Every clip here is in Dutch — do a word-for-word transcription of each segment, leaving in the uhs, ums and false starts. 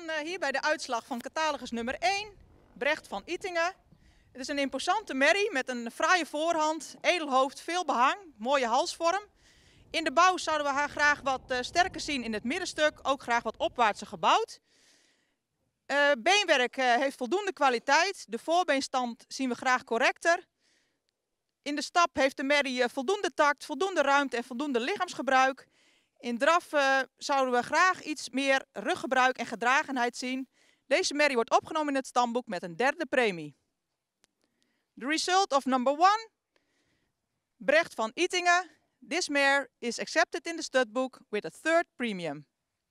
Dan uh, hier bij de uitslag van catalogus nummer één, Brecht van Itingen. Het is een imposante merrie met een fraaie voorhand, edel hoofd, veel behang, mooie halsvorm. In de bouw zouden we haar graag wat uh, sterker zien in het middenstuk, ook graag wat opwaartser gebouwd. Uh, beenwerk uh, heeft voldoende kwaliteit, de voorbeenstand zien we graag correcter. In de stap heeft de merrie uh, voldoende tact, voldoende ruimte en voldoende lichaamsgebruik. In draf uh, zouden we graag iets meer ruggebruik en gedragenheid zien. Deze merrie wordt opgenomen in het stamboek met een derde premie. The result of number one, Brecht van Itingen. This mare is accepted in the stud book with a third premium.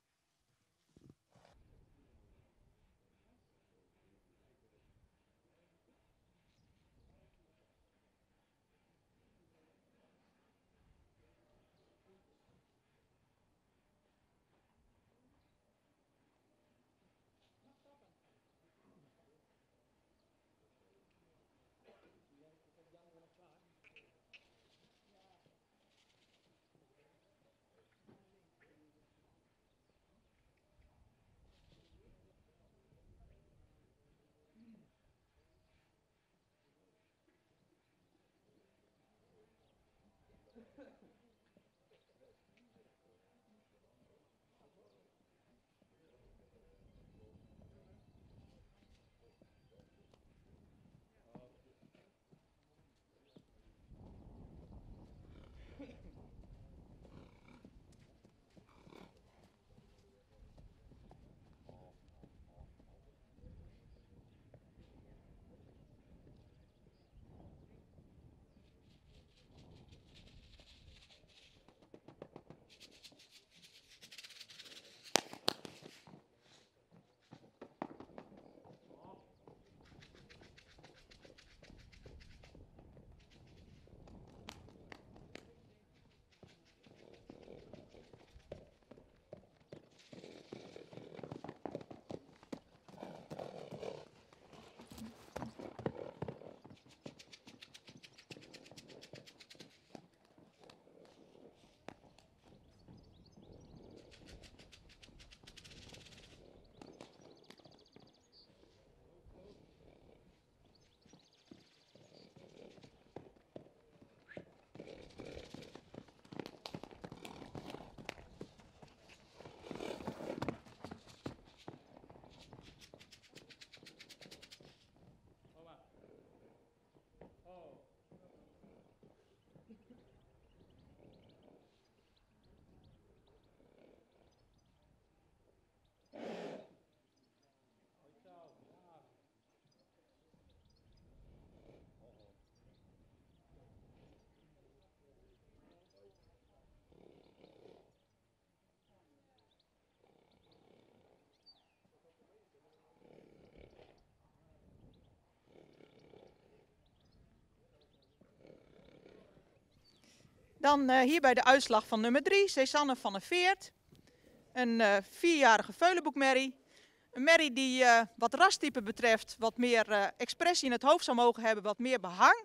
Dan uh, hier bij de uitslag van nummer drie, Cezanne van der Veert. Een uh, vierjarige veulenboekmerrie. Een merrie die uh, wat rastype betreft wat meer uh, expressie in het hoofd zou mogen hebben, wat meer behang.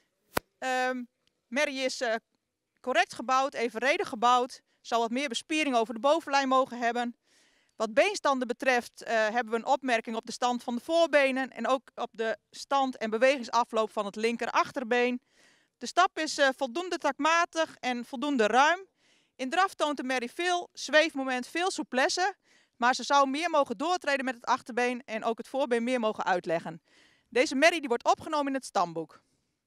Um, merrie is uh, correct gebouwd, evenredig gebouwd. Zou wat meer bespiering over de bovenlijn mogen hebben. Wat beenstanden betreft uh, hebben we een opmerking op de stand van de voorbenen en ook op de stand en bewegingsafloop van het linker achterbeen. De stap is uh, voldoende taktmatig en voldoende ruim. In draf toont de merrie veel zweefmoment, veel souplesse, maar ze zou meer mogen doortreden met het achterbeen en ook het voorbeen meer mogen uitleggen. Deze merrie die wordt opgenomen in het stamboek.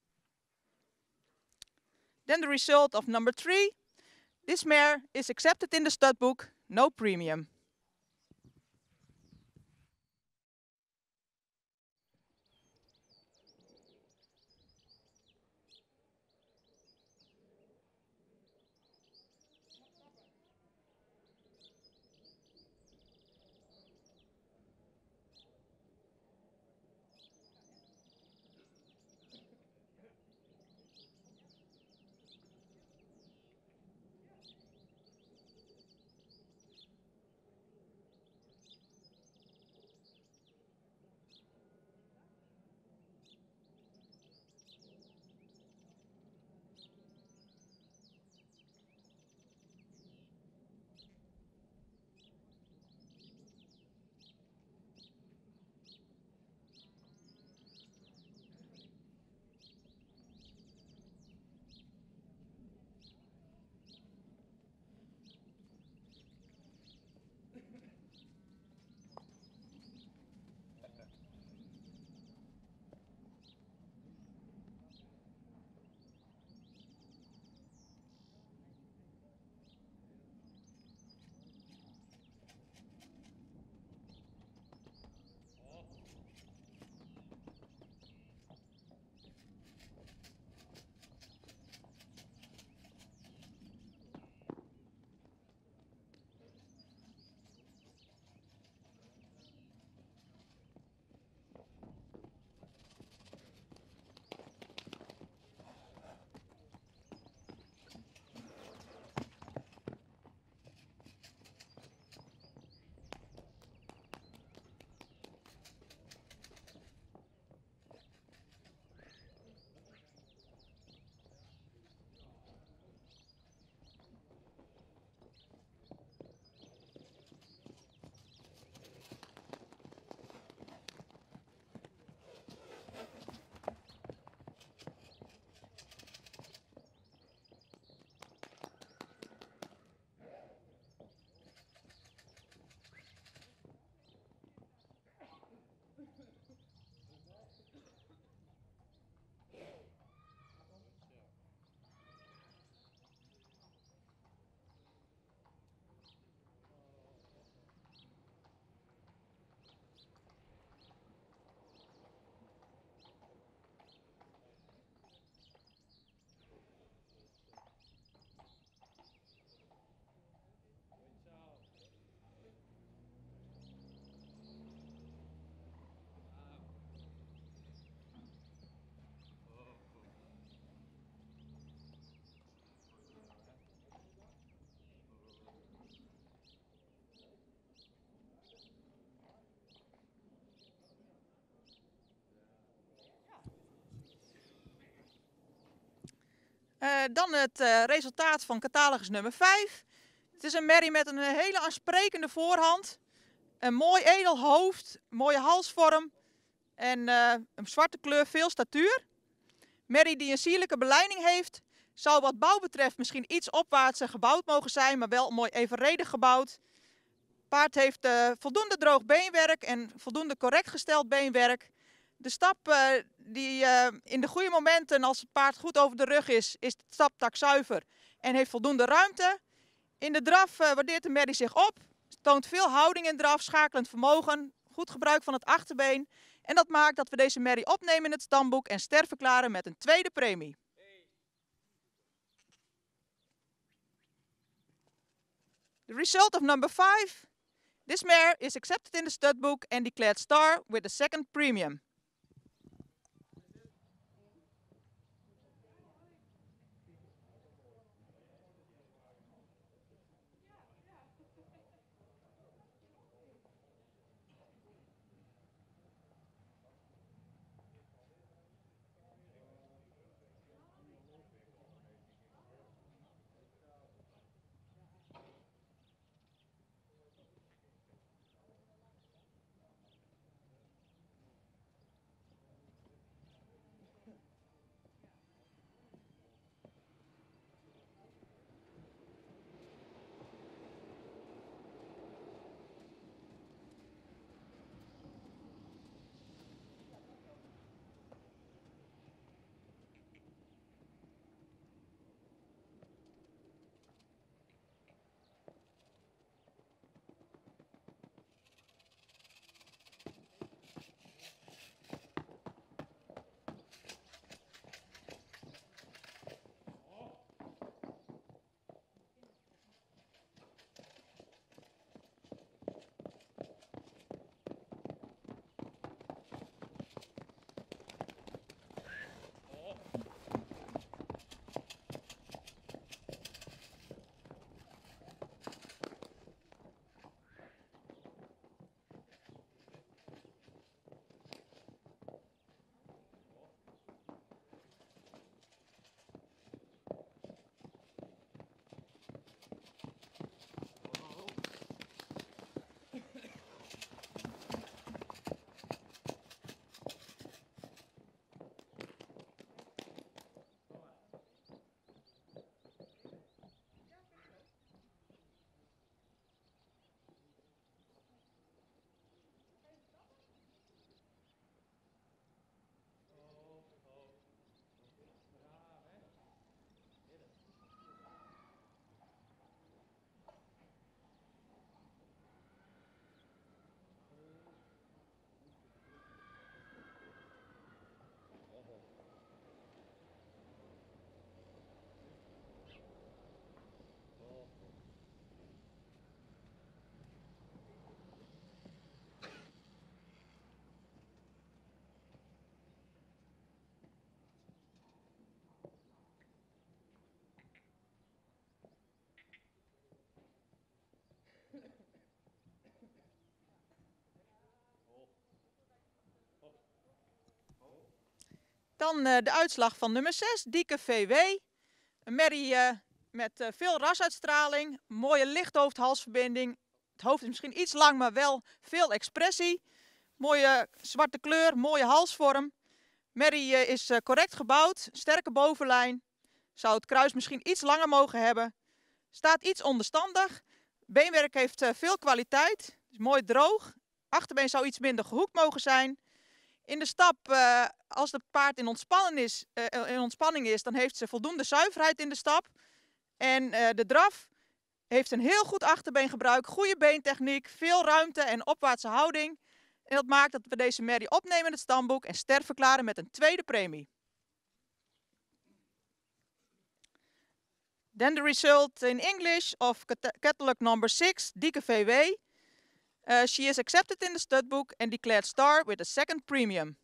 Then the result of number three. This mare is accepted in the stud book, no premium. Uh, dan het uh, resultaat van catalogus nummer vijf. Het is een merrie met een hele aansprekende voorhand. Een mooi edel hoofd, mooie halsvorm en uh, een zwarte kleur, veel statuur. Merrie die een sierlijke beleiding heeft, zou wat bouw betreft misschien iets opwaartser gebouwd mogen zijn, maar wel mooi evenredig gebouwd. Paard heeft uh, voldoende droog beenwerk en voldoende correct gesteld beenwerk. De stap uh, die uh, in de goede momenten, als het paard goed over de rug is, is de staptak zuiver en heeft voldoende ruimte. In de draf uh, waardeert de merrie zich op, toont veel houding in draf, schakelend vermogen, goed gebruik van het achterbeen. En dat maakt dat we deze merrie opnemen in het stamboek en ster verklaren met een tweede premie. The result of number five. This mare is accepted in the stud book and declared star with a second premium. Dan uh, de uitslag van nummer zes, Dieke V W. Een merrie uh, met uh, veel rasuitstraling, mooie lichthoofd-halsverbinding. Het hoofd is misschien iets lang, maar wel veel expressie. Mooie zwarte kleur, mooie halsvorm. Merrie uh, is uh, correct gebouwd, sterke bovenlijn. Zou het kruis misschien iets langer mogen hebben. Staat iets onderstandig. Beenwerk heeft uh, veel kwaliteit, is mooi droog. Achterbeen zou iets minder gehoekt mogen zijn. In de stap, uh, als het paard in, ontspanning is, uh, in ontspanning is, dan heeft ze voldoende zuiverheid in de stap. En uh, de draf heeft een heel goed achterbeengebruik, goede beentechniek, veel ruimte en opwaartse houding. En dat maakt dat we deze merrie opnemen in het stamboek en ster verklaren met een tweede premie. Then the result in English of catalog number six, Dieke V W. Uh, she is accepted in the stud book and declared star with a second premium.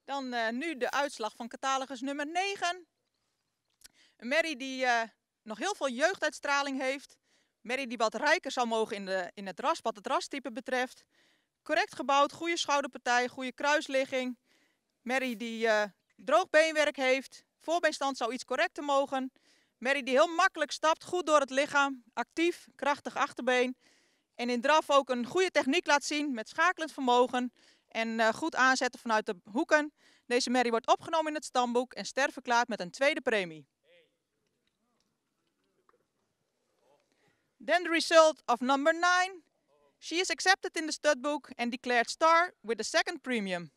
Dan uh, nu de uitslag van catalogus nummer negen. Een merrie die uh, nog heel veel jeugduitstraling heeft. Merrie die wat rijker zou mogen in, de, in het ras, wat het rastype betreft. Correct gebouwd, goede schouderpartij, goede kruisligging. Merrie die uh, droog beenwerk heeft. Voorbeenstand zou iets correcter mogen. Merrie die heel makkelijk stapt, goed door het lichaam. Actief, krachtig achterbeen. En in draf ook een goede techniek laat zien met schakelend vermogen. En uh, goed aanzetten vanuit de hoeken. Deze merrie wordt opgenomen in het stamboek en sterverklaard met een tweede premie. Then the result of number nine. She is accepted in the stud book and declared star with the second premium.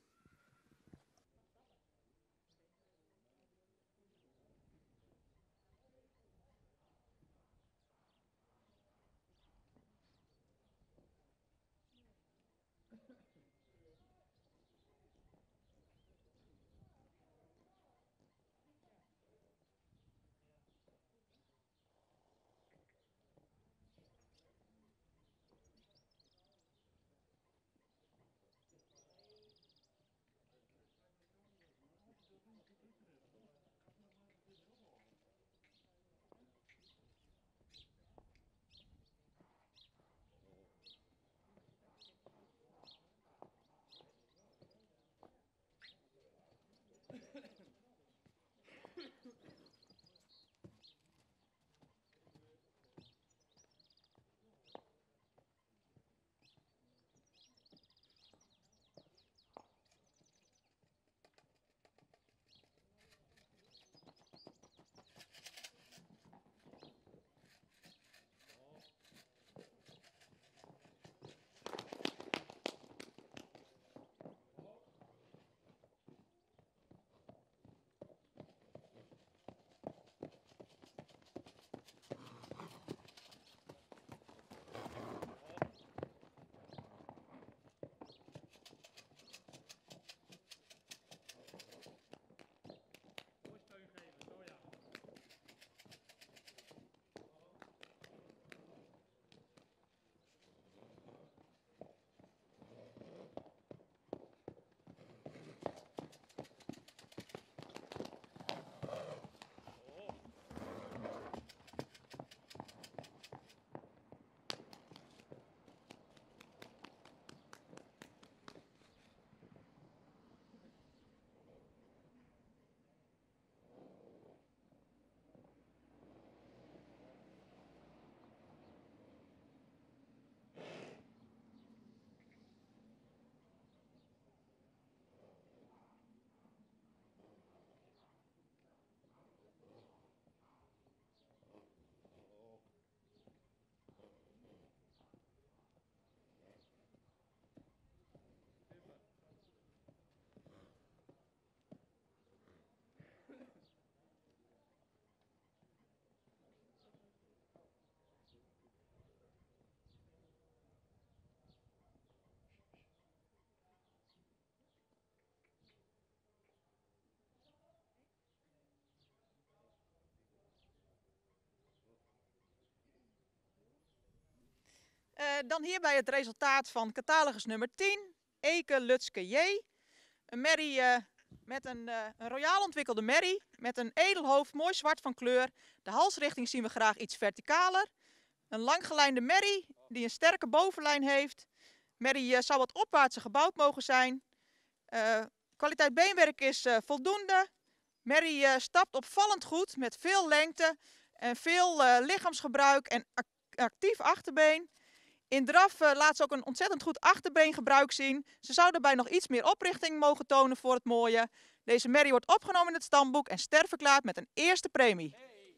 Uh, dan hierbij het resultaat van catalogus nummer tien. Eke Lutske J. Een merrie uh, met een, uh, een royaal ontwikkelde merrie. Met een edelhoofd, mooi zwart van kleur. De halsrichting zien we graag iets verticaler. Een langgelijnde merrie die een sterke bovenlijn heeft. Merrie uh, zou wat opwaartser gebouwd mogen zijn. Uh, kwaliteit beenwerk is uh, voldoende. Merrie uh, stapt opvallend goed met veel lengte en veel uh, lichaamsgebruik en ac actief achterbeen. In draf uh, laat ze ook een ontzettend goed achterbeengebruik zien. Ze zou daarbij nog iets meer oprichting mogen tonen voor het mooie. Deze merrie wordt opgenomen in het stamboek en sterverklaard met een eerste premie.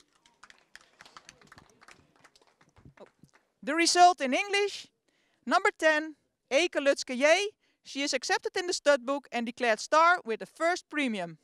Oh. The result in English. Number ten, Eke Lutske J. She is accepted in the stud book and declared star with the first premium.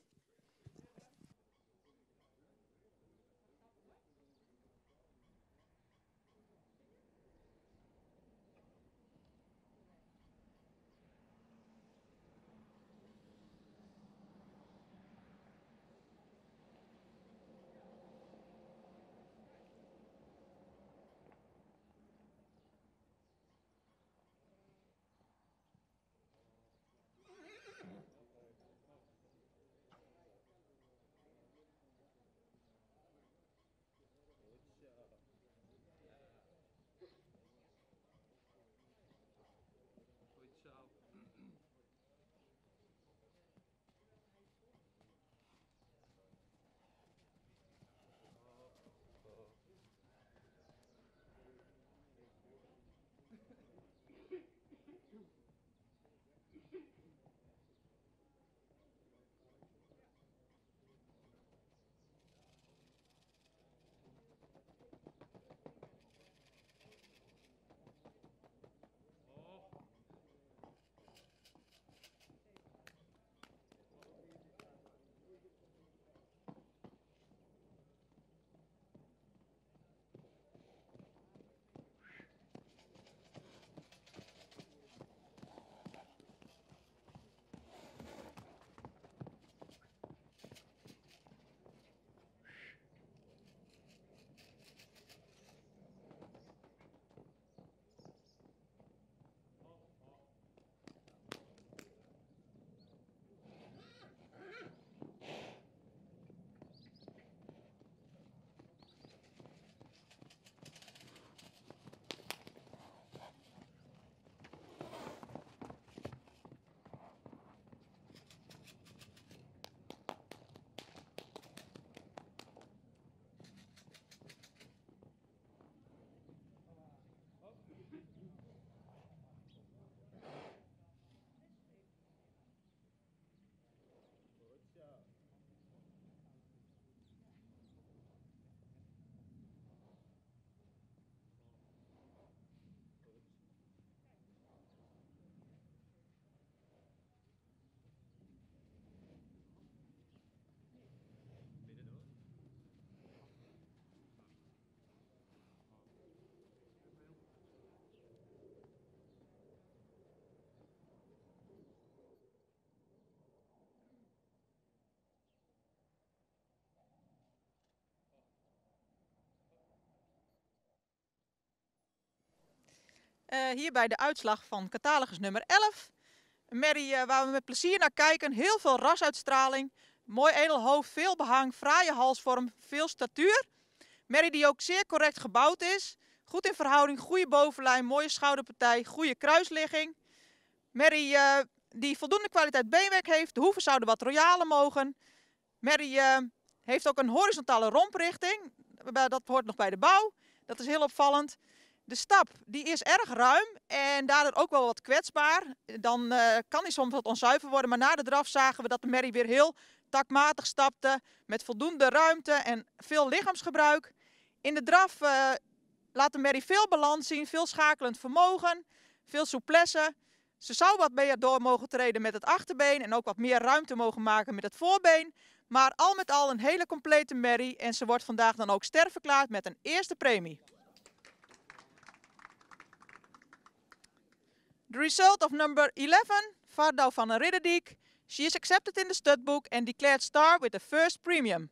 Uh, hierbij de uitslag van catalogus nummer elf. Een merrie uh, waar we met plezier naar kijken. Heel veel rasuitstraling. Mooi edel hoofd, veel behang, fraaie halsvorm, veel statuur. Merrie die ook zeer correct gebouwd is. Goed in verhouding, goede bovenlijn, mooie schouderpartij, goede kruisligging. Merrie uh, die voldoende kwaliteit beenwerk heeft. De hoeven zouden wat royaler mogen. Merrie uh, heeft ook een horizontale romprichting. Dat hoort nog bij de bouw. Dat is heel opvallend. De stap die is erg ruim en daardoor ook wel wat kwetsbaar. Dan uh, kan hij soms wat onzuiver worden, maar na de draf zagen we dat de merrie weer heel takmatig stapte. Met voldoende ruimte en veel lichaamsgebruik. In de draf uh, laat de merrie veel balans zien, veel schakelend vermogen, veel souplesse. Ze zou wat meer door mogen treden met het achterbeen en ook wat meer ruimte mogen maken met het voorbeen. Maar al met al een hele complete merrie en ze wordt vandaag dan ook ster verklaard met een eerste premie. The result of number eleven, Vardau van Ridderdiek. She is accepted in the stud book and declared star with the first premium.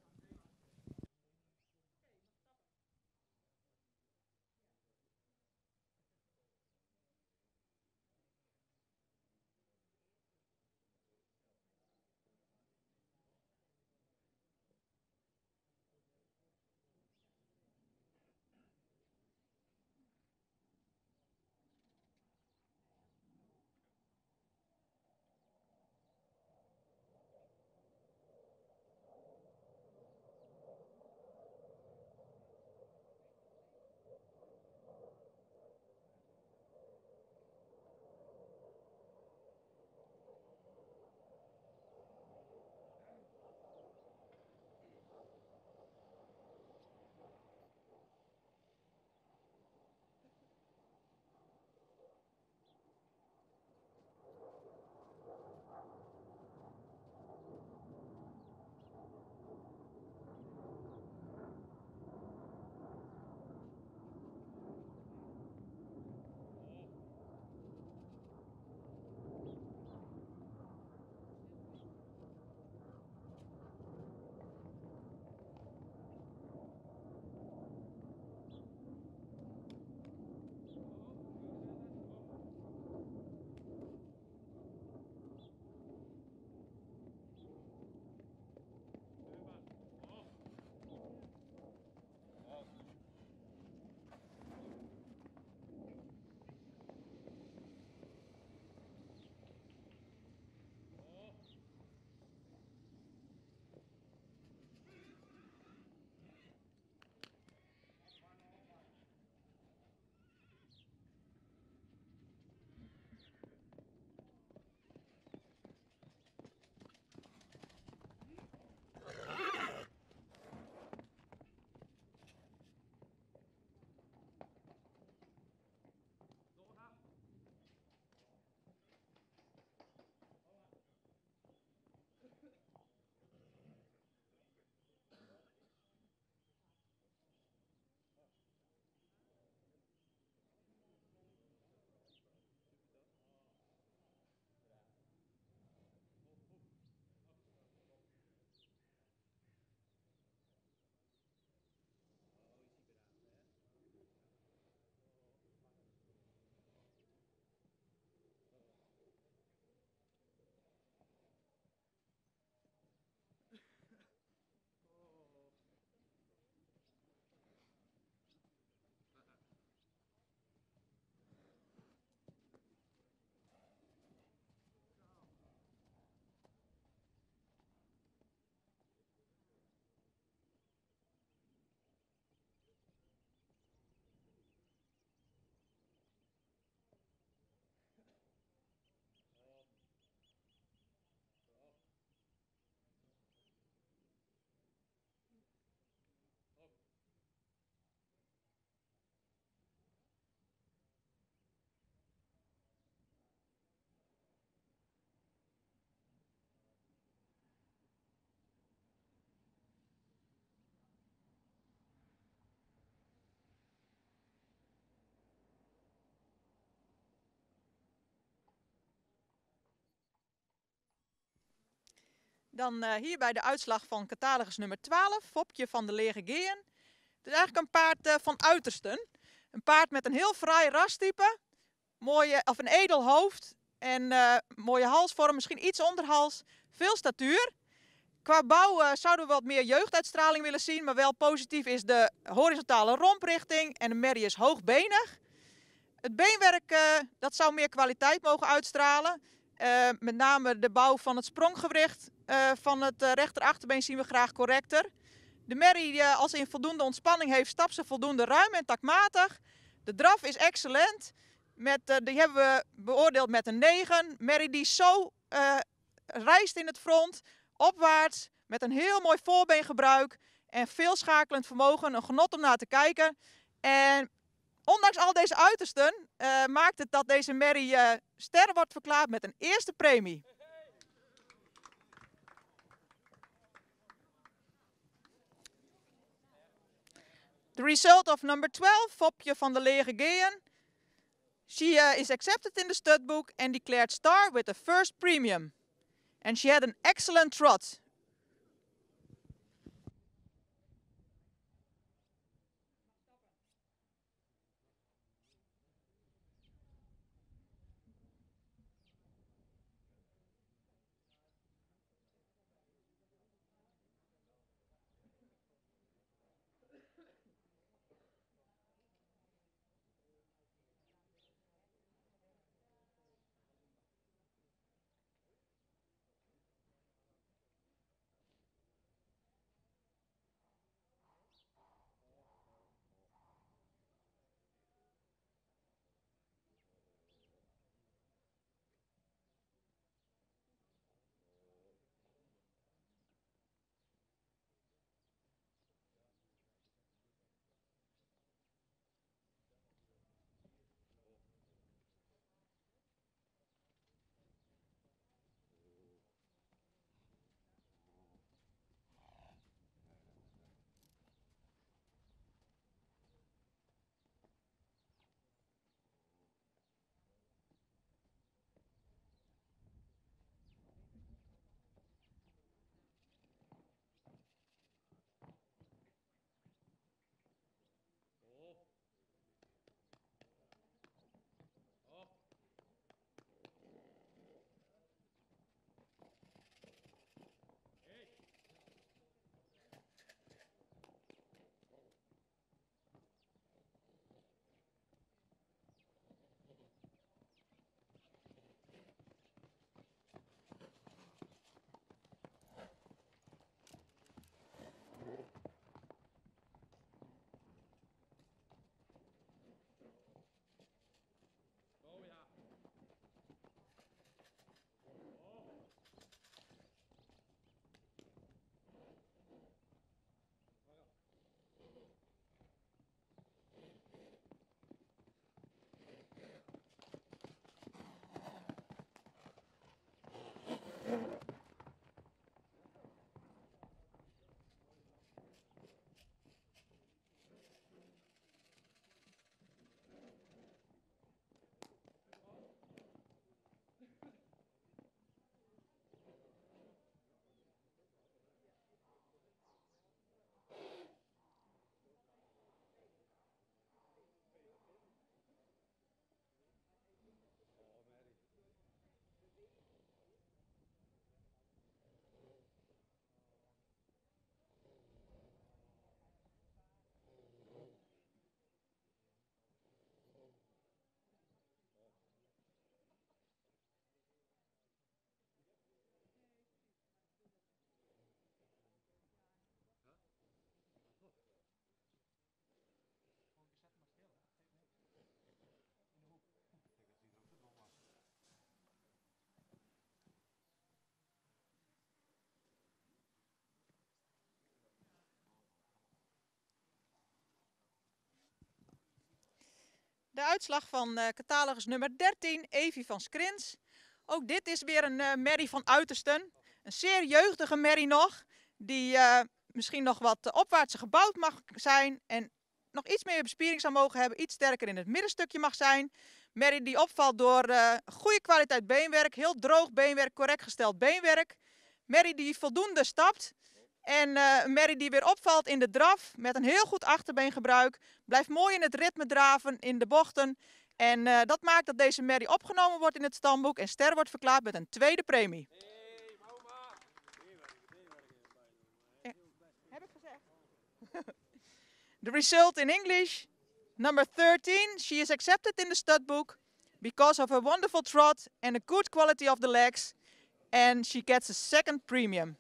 Dan uh, hierbij de uitslag van catalogus nummer twaalf, Fopje van de Lege Geën. Het is eigenlijk een paard uh, van uitersten. Een paard met een heel fraai rastype. mooie, of een edel hoofd en uh, mooie halsvorm, misschien iets onderhals, veel statuur. Qua bouw uh, zouden we wat meer jeugduitstraling willen zien, maar wel positief is de horizontale romprichting en de merrie is hoogbenig. Het beenwerk uh, dat zou meer kwaliteit mogen uitstralen. Uh, met name de bouw van het spronggewricht uh, van het uh, rechterachterbeen zien we graag correcter. De merrie, uh, als in voldoende ontspanning heeft, stapt ze voldoende ruim en takmatig. De draf is excellent. Met, uh, die hebben we beoordeeld met een negen. Merrie die zo uh, rijst in het front, opwaarts, met een heel mooi voorbeengebruik en veel schakelend vermogen. Een genot om naar te kijken. En ondanks al deze uitersten uh, maakt het dat deze merrie uh, ster wordt verklaard met een eerste premie. The result of number twelve, Fopje van der Lege Geën. She uh, is accepted in the stud book and declared star with the first premium. And she had an excellent trot. De uitslag van uh, catalogus nummer dertien, Evie van Skrins. Ook dit is weer een uh, merrie van uitersten. Een zeer jeugdige merrie nog, die uh, misschien nog wat uh, opwaartser gebouwd mag zijn en nog iets meer bespiering zou mogen hebben, iets sterker in het middenstukje mag zijn. Merrie die opvalt door uh, goede kwaliteit beenwerk, heel droog beenwerk, correct gesteld beenwerk. Merrie die voldoende stapt. En uh, een merrie die weer opvalt in de draf met een heel goed achterbeengebruik. Blijft mooi in het ritme draven in de bochten. En uh, dat maakt dat deze merrie opgenomen wordt in het stamboek en ster wordt verklaard met een tweede premie. Ja, heb ik gezegd? The result in English, number thirteen, she is accepted in the studbook because of her wonderful trot and the good quality of the legs, and she gets a second premium.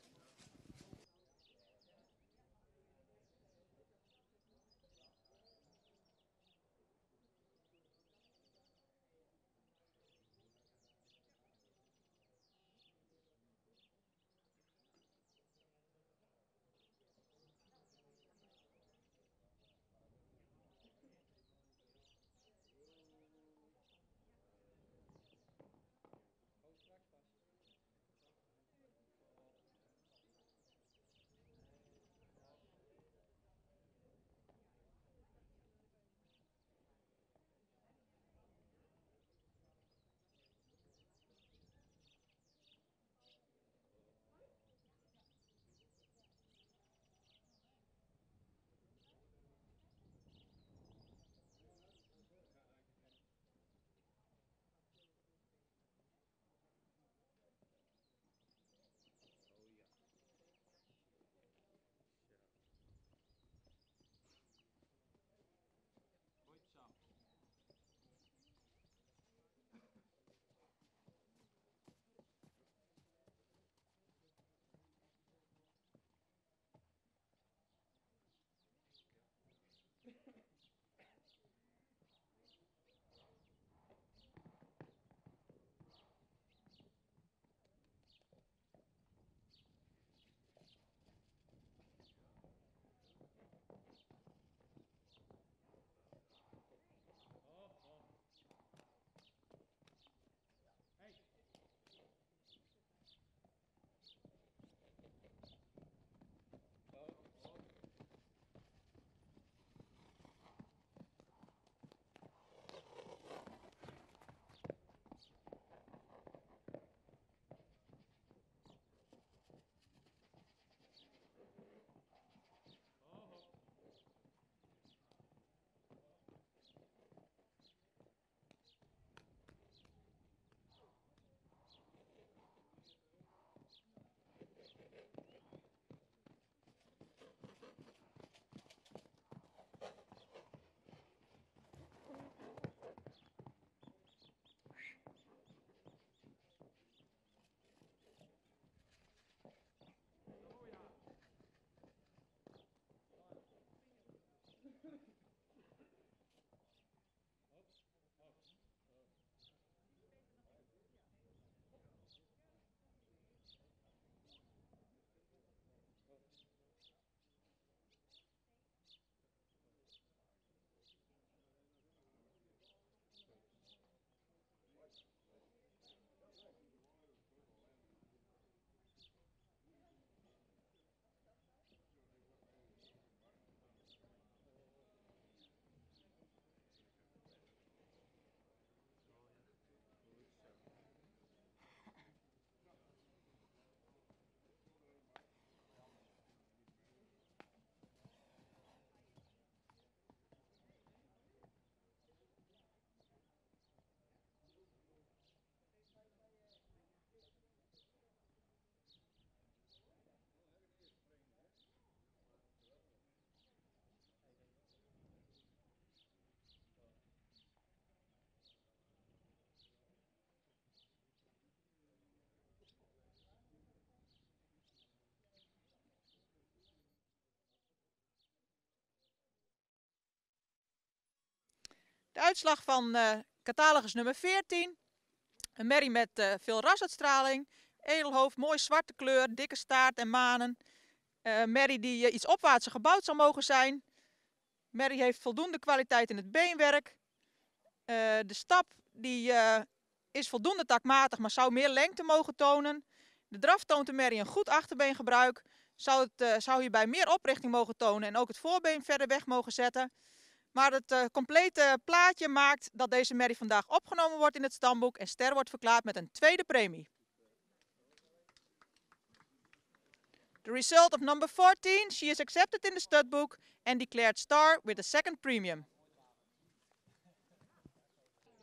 De uitslag van uh, catalogus nummer veertien. Een merrie met uh, veel rasuitstraling. Edelhoofd, mooi zwarte kleur, dikke staart en manen. Uh, merrie die uh, iets opwaartser gebouwd zou mogen zijn. Merrie heeft voldoende kwaliteit in het beenwerk. Uh, de stap die, uh, is voldoende takmatig, maar zou meer lengte mogen tonen. De draf toont de merrie een goed achterbeengebruik. Zou, het, uh, zou hierbij meer oprichting mogen tonen en ook het voorbeen verder weg mogen zetten. Maar het uh, complete plaatje maakt dat deze merrie vandaag opgenomen wordt in het stamboek en ster wordt verklaard met een tweede premie. The result of number fourteen, she is accepted in the studbook and declared star with a second premium.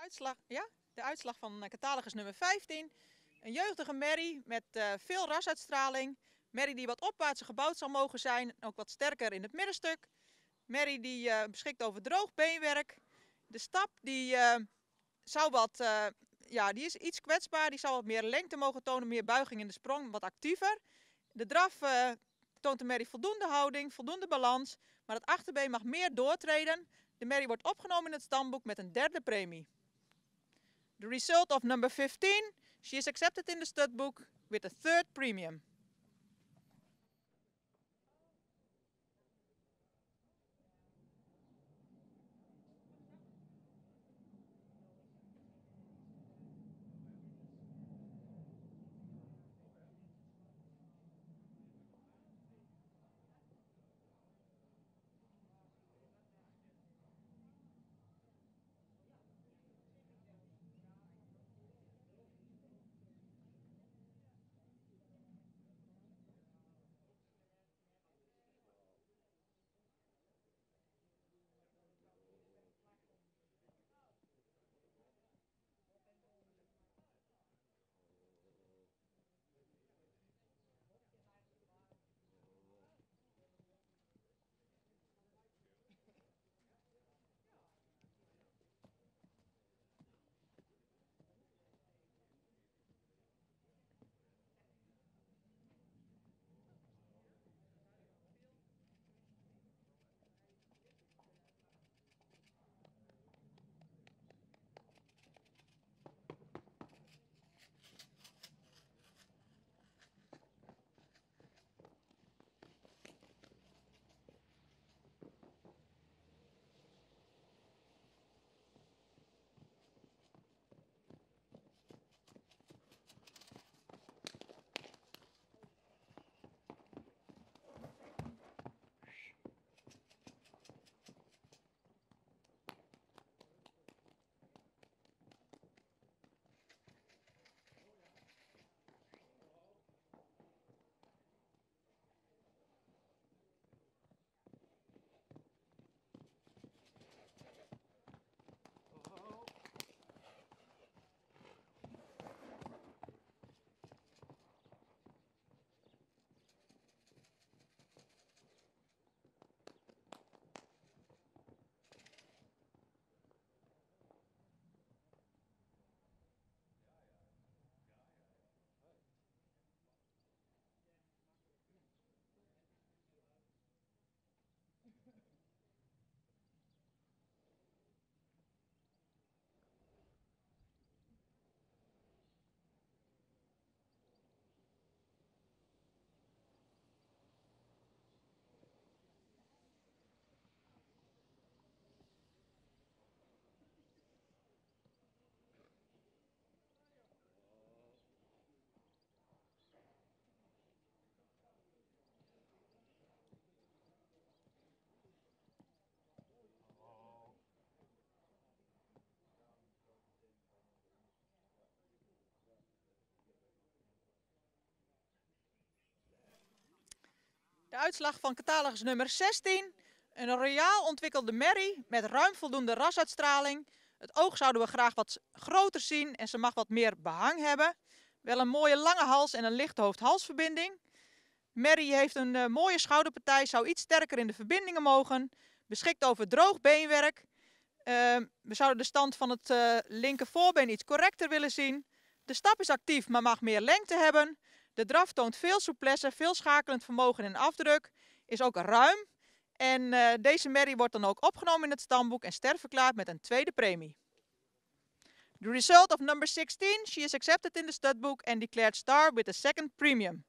uitslag, ja, de uitslag van uh, catalogus nummer vijftien. Een jeugdige merrie met uh, veel rasuitstraling. Merrie die wat opwaartser gebouwd zal mogen zijn, ook wat sterker in het middenstuk. Merrie die uh, beschikt over droog beenwerk. De stap die, uh, zou wat, uh, ja, die is iets kwetsbaar, die zou wat meer lengte mogen tonen, meer buiging in de sprong, wat actiever. De draf uh, toont de merrie voldoende houding, voldoende balans, maar het achterbeen mag meer doortreden. De merrie wordt opgenomen in het stamboek met een derde premie. The result of number fifteen, she is accepted in the stud book with a third premium. De uitslag van catalogus nummer zestien. Een royaal ontwikkelde merrie met ruim voldoende rasuitstraling. Het oog zouden we graag wat groter zien en ze mag wat meer behang hebben. Wel een mooie lange hals en een lichte hoofd-halsverbinding. Merrie heeft een uh, mooie schouderpartij, zou iets sterker in de verbindingen mogen. Beschikt over droog beenwerk. Uh, we zouden de stand van het uh, linker voorbeen iets correcter willen zien. De stap is actief, maar mag meer lengte hebben. De draf toont veel souplesse, veel schakelend vermogen en afdruk. Is ook ruim. En uh, deze merrie wordt dan ook opgenomen in het stamboek en sterverklaard met een tweede premie. The result of number sixteen, she is accepted in the stud book and declared star with a second premium.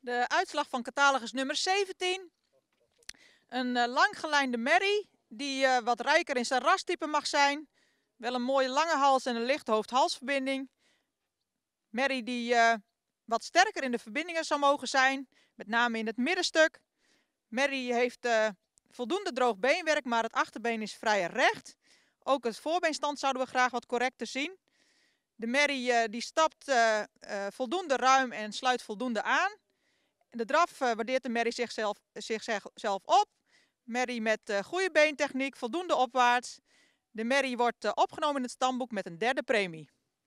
De uitslag van catalogus nummer zeventien. Een uh, langgelijnde merrie die uh, wat rijker in zijn rastype mag zijn. Wel een mooie lange hals en een lichte hoofd-halsverbinding. Merrie die uh, wat sterker in de verbindingen zou mogen zijn, met name in het middenstuk. Merrie heeft uh, voldoende droog beenwerk, maar het achterbeen is vrij recht. Ook het voorbeenstand zouden we graag wat correcter zien. De merrie uh, die stapt uh, uh, voldoende ruim en sluit voldoende aan. De draf uh, waardeert de merrie zichzelf, zichzelf op. Merrie met uh, goede beentechniek, voldoende opwaarts. De merrie wordt uh, opgenomen in het stamboek met een derde premie.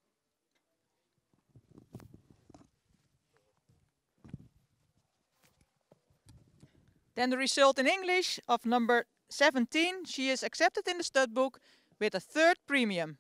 Then the result in English of number seventeen. She is accepted in the stud book with a third premium.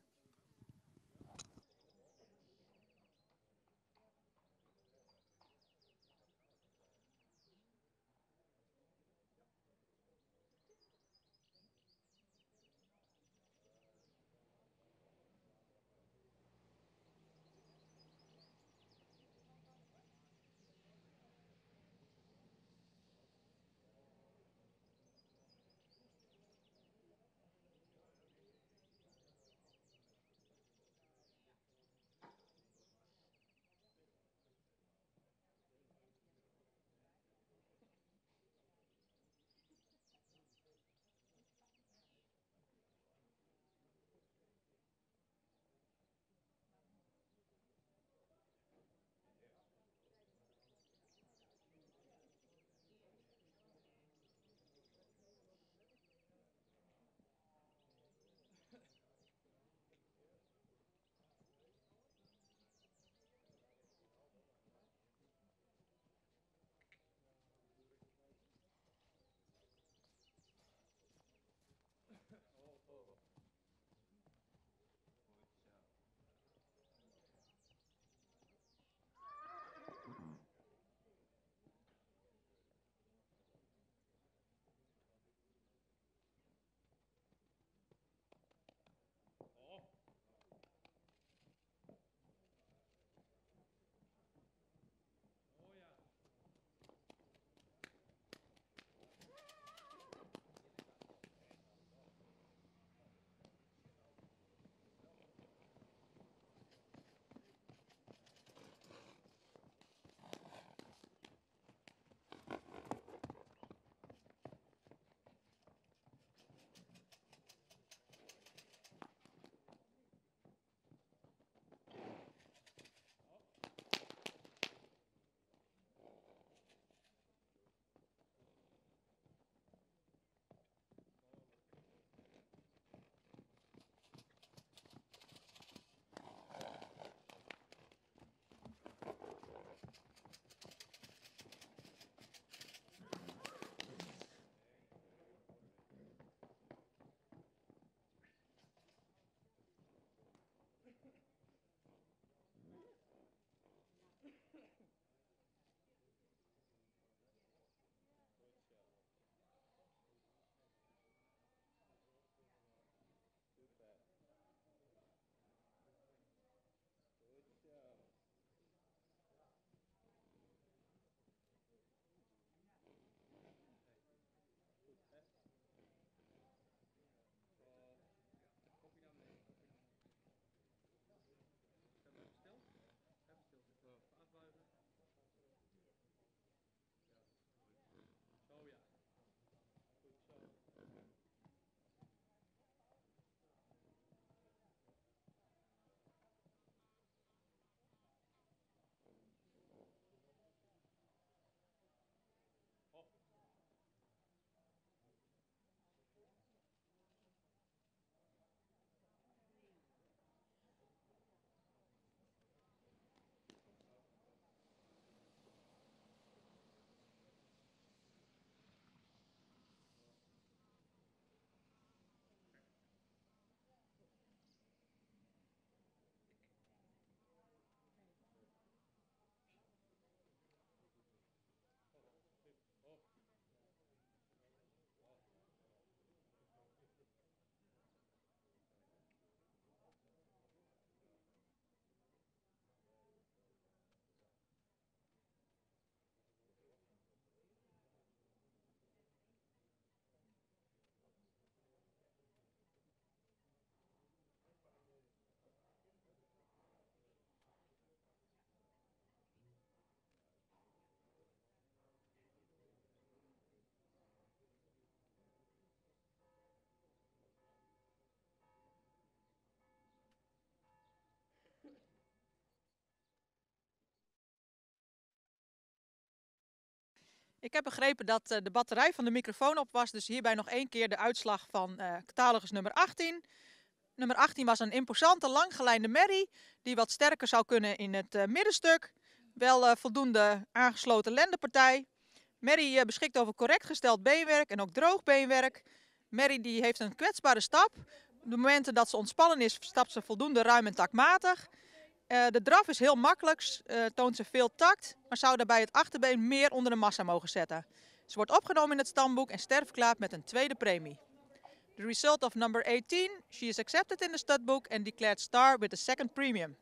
Ik heb begrepen dat uh, de batterij van de microfoon op was, dus hierbij nog één keer de uitslag van uh, catalogus nummer achttien. Nummer achttien was een imposante langgelijnde merrie die wat sterker zou kunnen in het uh, middenstuk. Wel uh, voldoende aangesloten lendenpartij. Merrie uh, beschikt over correct gesteld beenwerk en ook droog beenwerk. Merrie die heeft een kwetsbare stap. Op de momenten dat ze ontspannen is, stapt ze voldoende ruim en taktmatig. Uh, de draf is heel makkelijk, uh, toont ze veel tact, maar zou daarbij het achterbeen meer onder de massa mogen zetten. Ze wordt opgenomen in het stamboek en sterfklaar met een tweede premie. The result of number eighteen, she is accepted in the stud book and declared star with the second premium.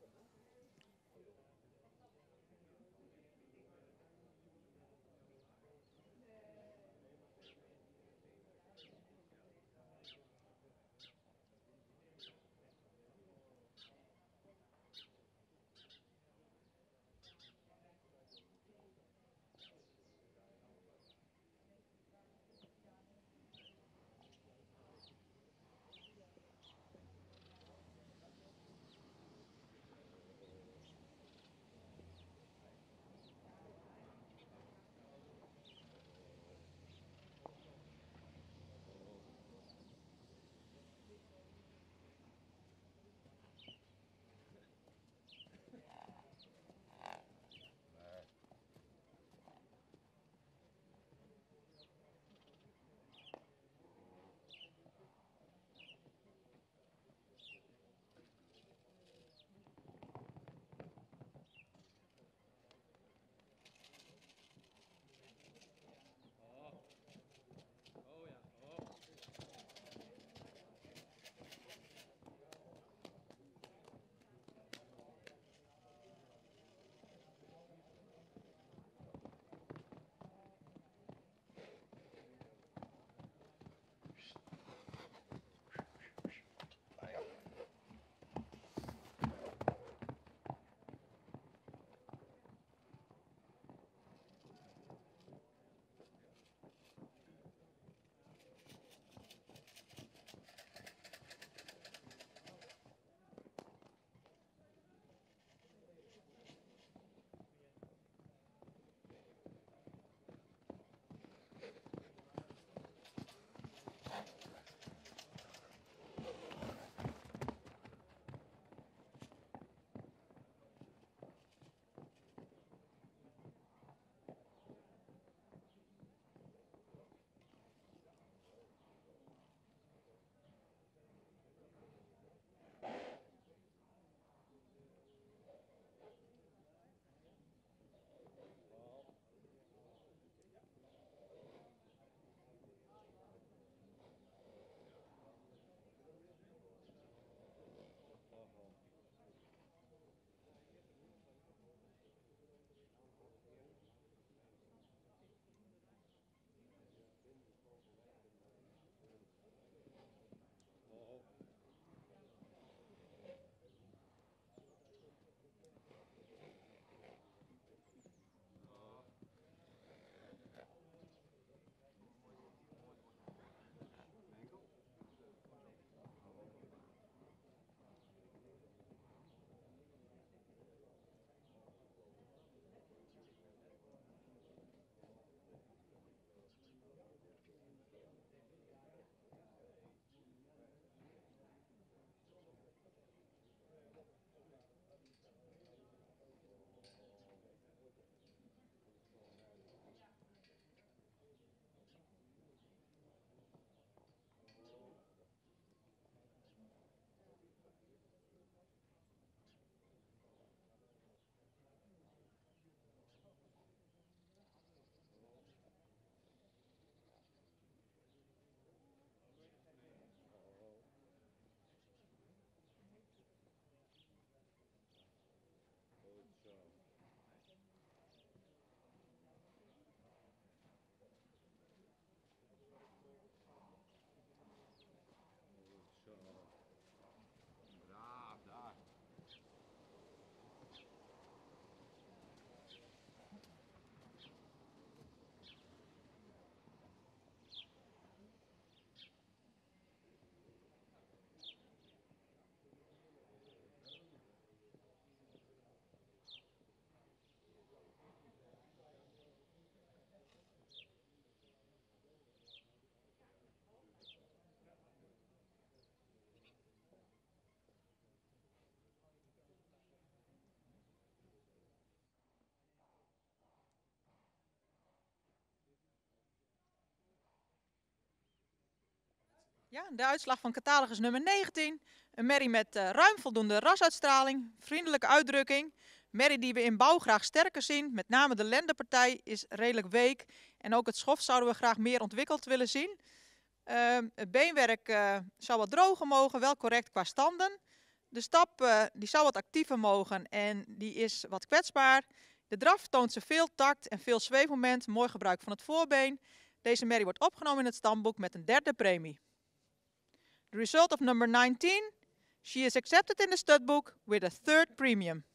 Ja, de uitslag van catalogus nummer negentien. Een merrie met uh, ruim voldoende rasuitstraling, vriendelijke uitdrukking. Merrie die we in bouw graag sterker zien. Met name de lendenpartij is redelijk week. En ook het schof zouden we graag meer ontwikkeld willen zien. Uh, het beenwerk uh, zou wat droger mogen, wel correct qua standen. De stap uh, die zou wat actiever mogen en die is wat kwetsbaar. De draf toont ze veel tact en veel zweefmoment. Mooi gebruik van het voorbeen. Deze merrie wordt opgenomen in het stamboek met een derde premie. The result of number nineteen. She is accepted in the studbook with a third premium.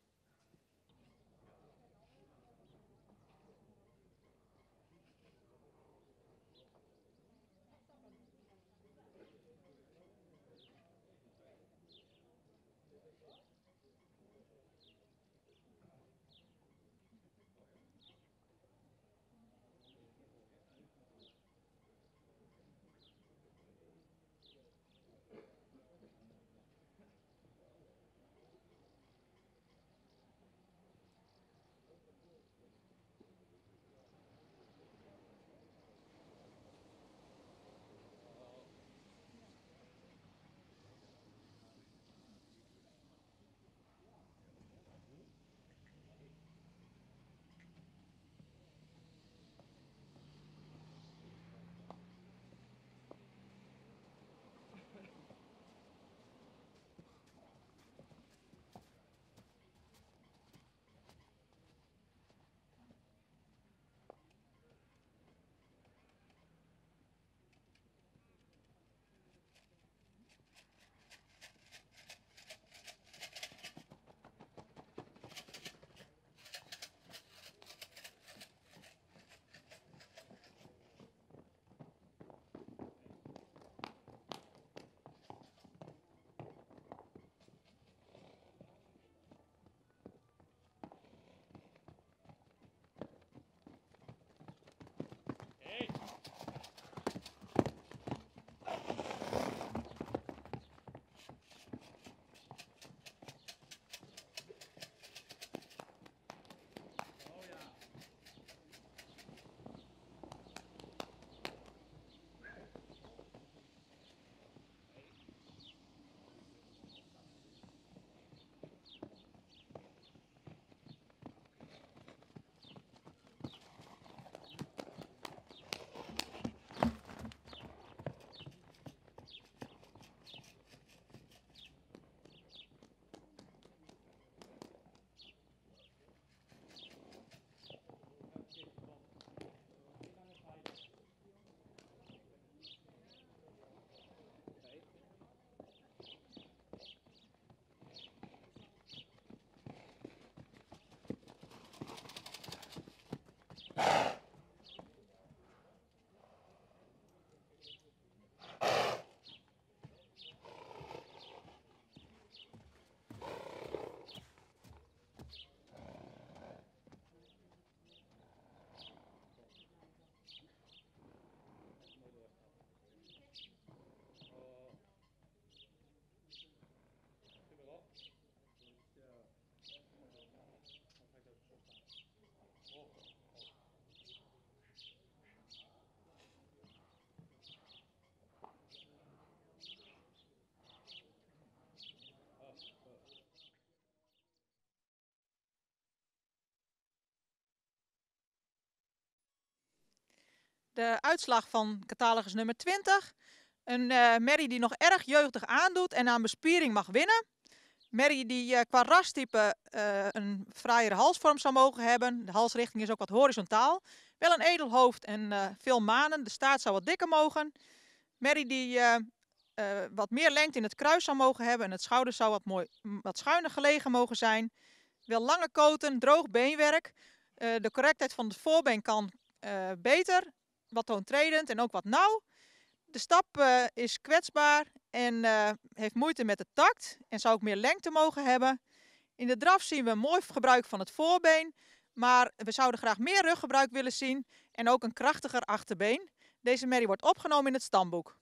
De uitslag van catalogus nummer twintig. Een uh, merrie die nog erg jeugdig aandoet en aan bespiering mag winnen. Merrie die uh, qua rastype uh, een fraaiere halsvorm zou mogen hebben. De halsrichting is ook wat horizontaal. Wel een edel hoofd en uh, veel manen. De staart zou wat dikker mogen. Merrie die uh, uh, wat meer lengte in het kruis zou mogen hebben. En het schouder zou wat, mooi, wat schuiner gelegen mogen zijn. Wel lange koten, droog beenwerk. Uh, de correctheid van het voorbeen kan uh, beter. Wat toontredend en ook wat nauw. De stap uh, is kwetsbaar en uh, heeft moeite met de tact en zou ook meer lengte mogen hebben. In de draf zien we een mooi gebruik van het voorbeen, maar we zouden graag meer ruggebruik willen zien en ook een krachtiger achterbeen. Deze merrie wordt opgenomen in het stamboek.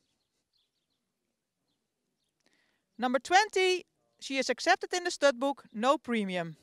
Number twenty, she is accepted in the studbook, no premium.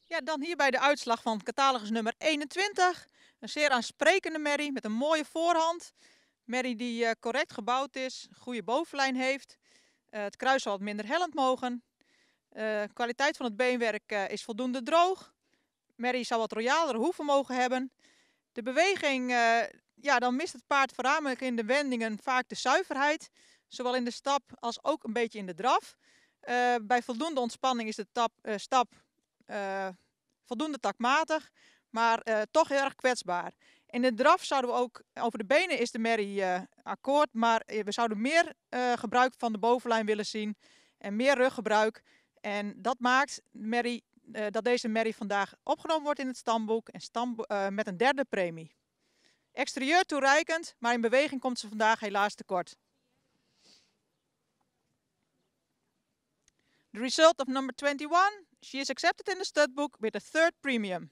Ja, dan hierbij de uitslag van catalogus nummer eenentwintig. Een zeer aansprekende merrie met een mooie voorhand. Merrie die uh, correct gebouwd is, goede bovenlijn heeft. Uh, het kruis zal wat minder hellend mogen. De uh, kwaliteit van het beenwerk uh, is voldoende droog. Merrie zou wat royalere hoeven mogen hebben. De beweging, uh, ja, dan mist het paard voornamelijk in de wendingen vaak de zuiverheid. Zowel in de stap als ook een beetje in de draf. Uh, bij voldoende ontspanning is de tap, uh, stap uh, voldoende takmatig, maar uh, toch heel erg kwetsbaar. In de draf zouden we ook, over de benen is de merrie uh, akkoord, maar we zouden meer uh, gebruik van de bovenlijn willen zien en meer ruggebruik. En dat maakt merrie, uh, dat deze merrie vandaag opgenomen wordt in het stamboek en stam, uh, met een derde premie. Exterieur toereikend, maar in beweging komt ze vandaag helaas tekort. The result of number twenty-one, she is accepted in the stud book with a third premium.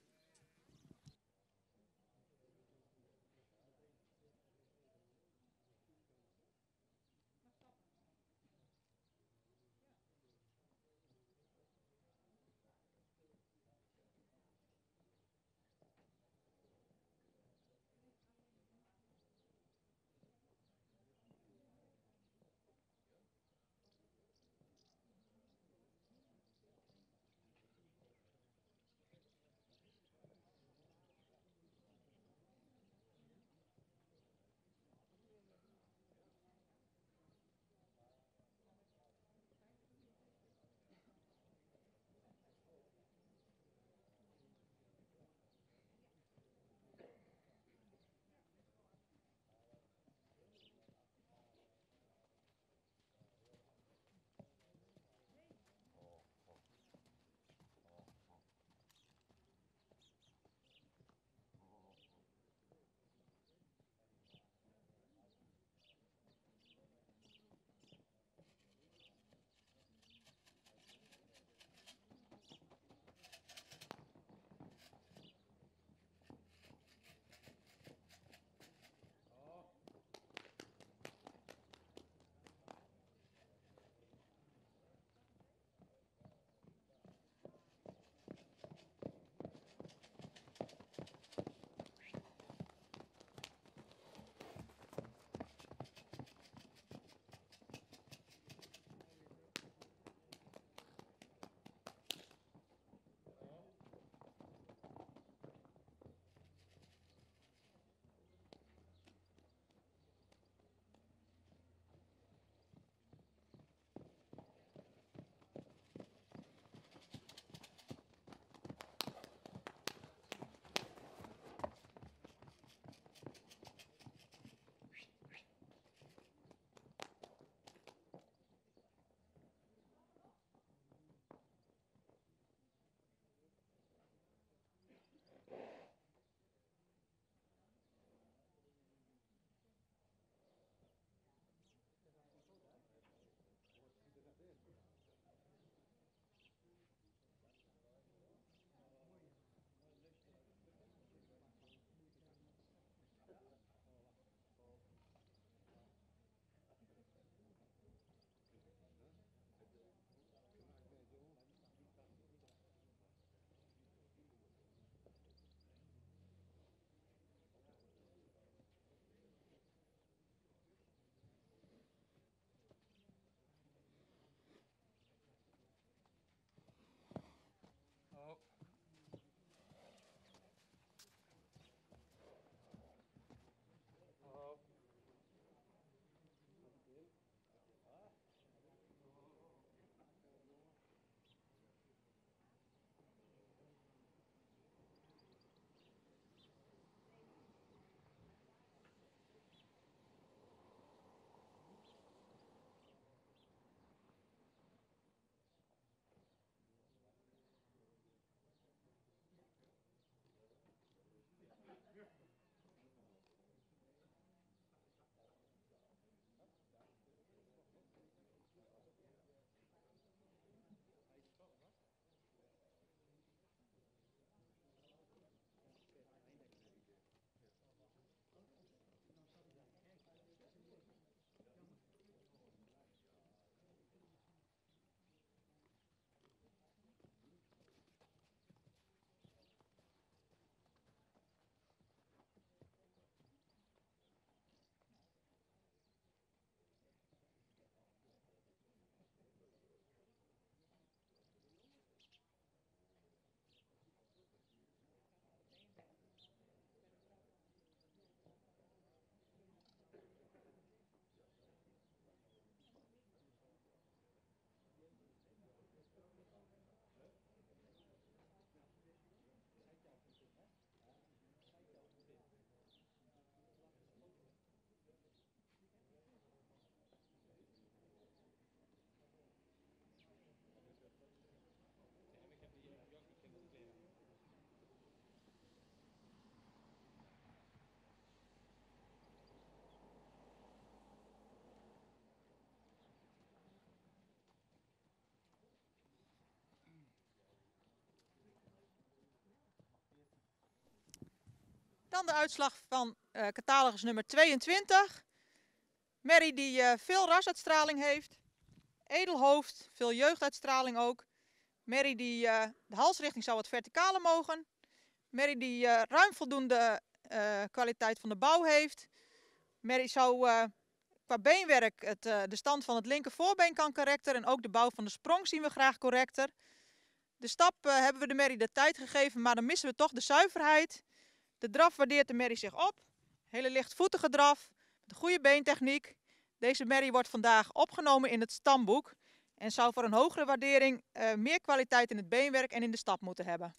Dan de uitslag van uh, catalogus nummer tweeëntwintig. Merrie die uh, veel rasuitstraling heeft. Edelhoofd, veel jeugduitstraling ook. Merrie die uh, de halsrichting zou wat verticaler mogen. Merrie die uh, ruim voldoende uh, kwaliteit van de bouw heeft. Merrie zou uh, qua beenwerk het, uh, de stand van het linker voorbeen kan correcter. En ook de bouw van de sprong zien we graag correcter. De stap uh, hebben we de merrie de tijd gegeven, maar dan missen we toch de zuiverheid. De draf waardeert de merrie zich op. Hele lichtvoetige draf, met goede beentechniek. Deze merrie wordt vandaag opgenomen in het stamboek. En zou voor een hogere waardering uh, meer kwaliteit in het beenwerk en in de stap moeten hebben.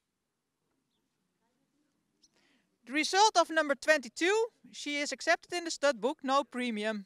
The result of number twenty-two, she is accepted in the stud book, no premium.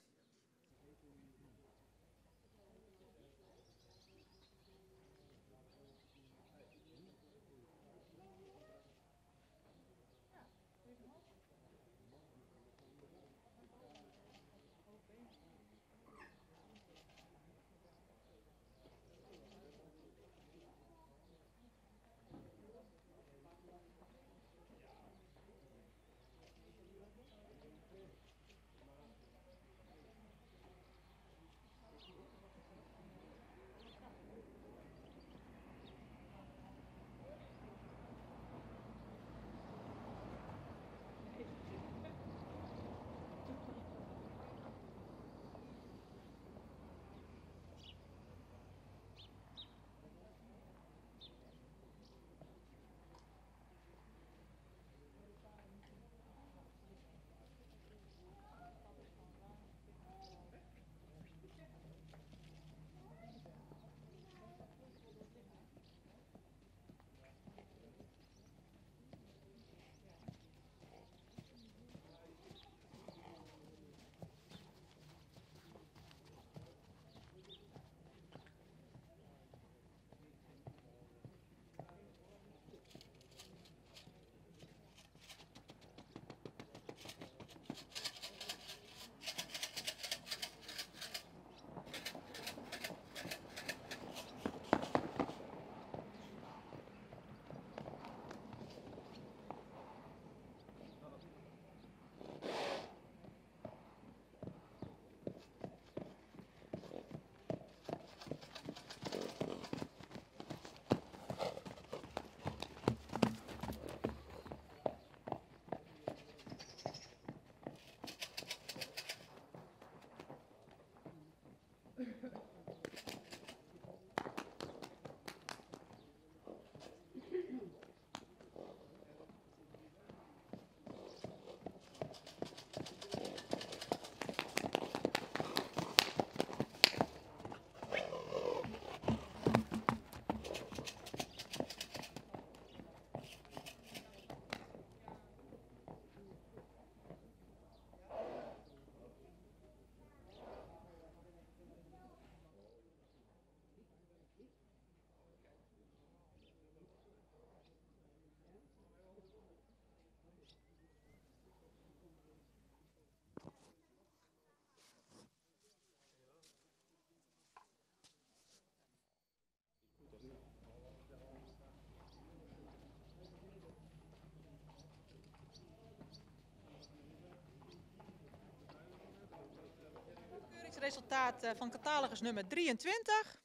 Resultaat van catalogus nummer drieëntwintig.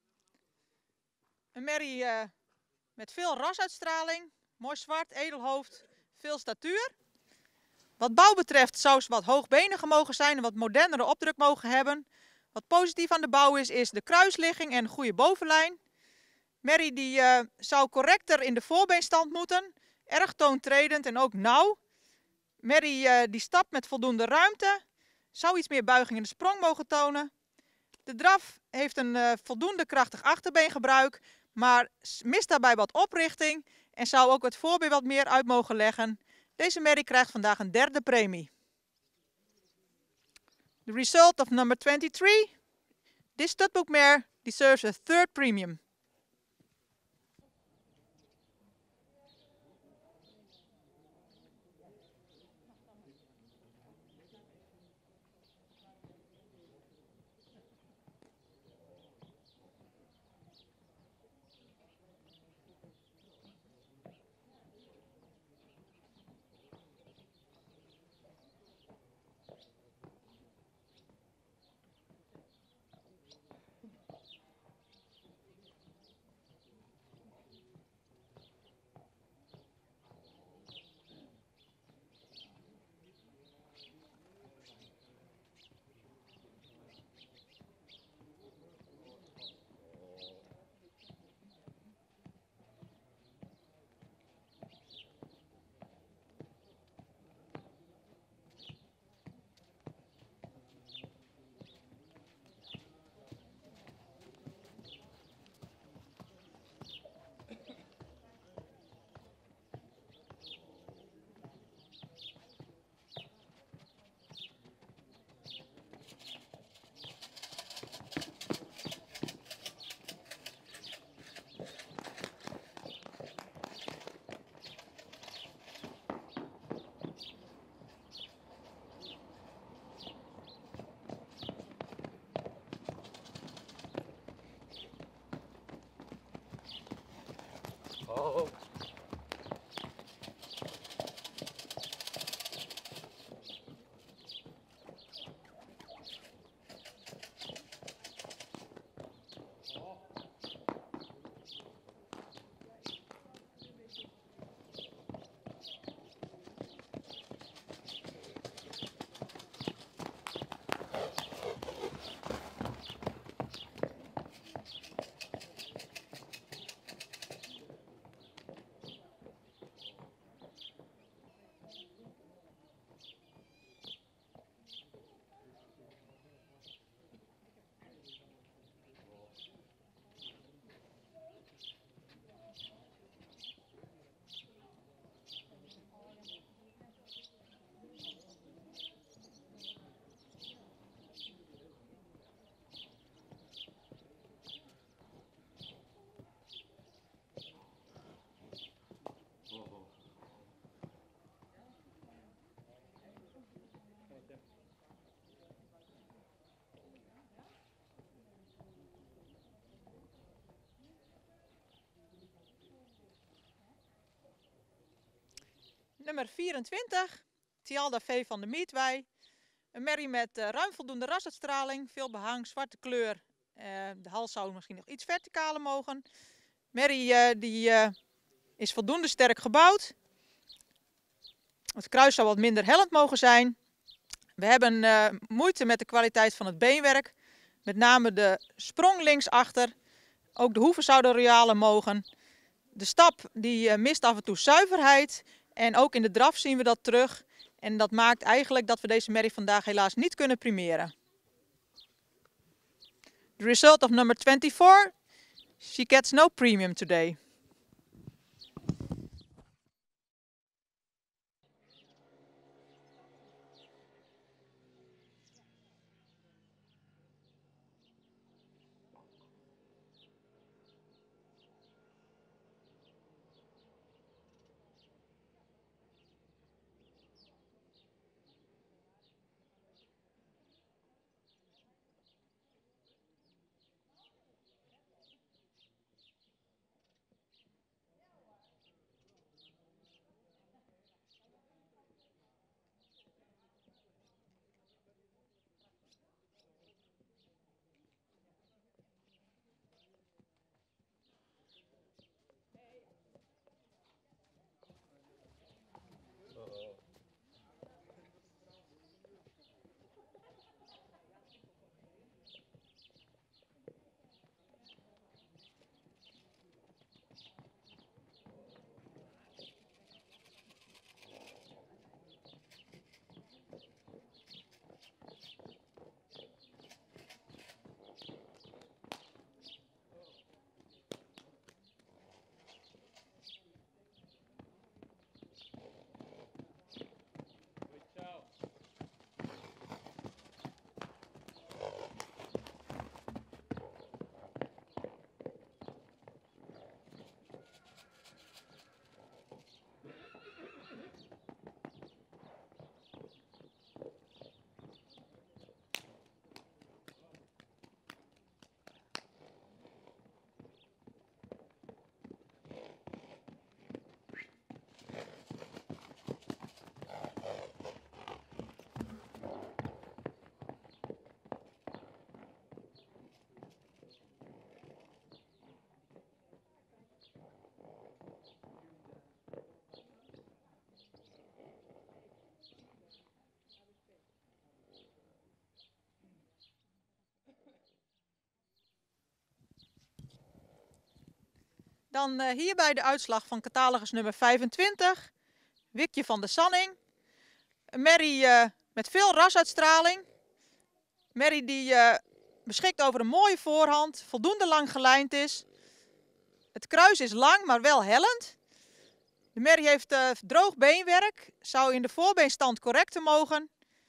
Een merrie uh, met veel rasuitstraling, mooi zwart, edelhoofd, veel statuur. Wat bouw betreft zou ze wat hoogbeniger mogen zijn en wat modernere opdruk mogen hebben. Wat positief aan de bouw is, is de kruisligging en goede bovenlijn. Merrie die uh, zou correcter in de voorbeenstand moeten, erg toontredend en ook nauw. Merrie uh, die stapt met voldoende ruimte. Zou iets meer buiging in de sprong mogen tonen. De draf heeft een uh, voldoende krachtig achterbeengebruik, maar mist daarbij wat oprichting en zou ook het voorbeen wat meer uit mogen leggen. Deze merrie krijgt vandaag een derde premie. The result of number twenty-three. This studbook mare deserves a third premium. Oh. Nummer vierentwintig, Tialda V van de Mietwei. Een merrie met uh, ruim voldoende rasuitstraling, veel behang, zwarte kleur. Uh, de hals zou misschien nog iets verticaler mogen. Merrie uh, die, uh, is voldoende sterk gebouwd. Het kruis zou wat minder hellend mogen zijn. We hebben uh, moeite met de kwaliteit van het beenwerk. Met name de sprong linksachter. Ook de hoeven zouden royaler mogen. De stap die uh, mist af en toe zuiverheid. En ook in de draf zien we dat terug. En dat maakt eigenlijk dat we deze merrie vandaag helaas niet kunnen primeren. The result of number twenty-four. She gets no premium today. Dan uh, hierbij de uitslag van catalogus nummer vijfentwintig. Wikje van de Sanning. Een merrie uh, met veel rasuitstraling. Een merrie die uh, beschikt over een mooie voorhand, voldoende lang gelijnd is. Het kruis is lang, maar wel hellend. De merrie heeft uh, droog beenwerk, zou in de voorbeenstand correcter mogen.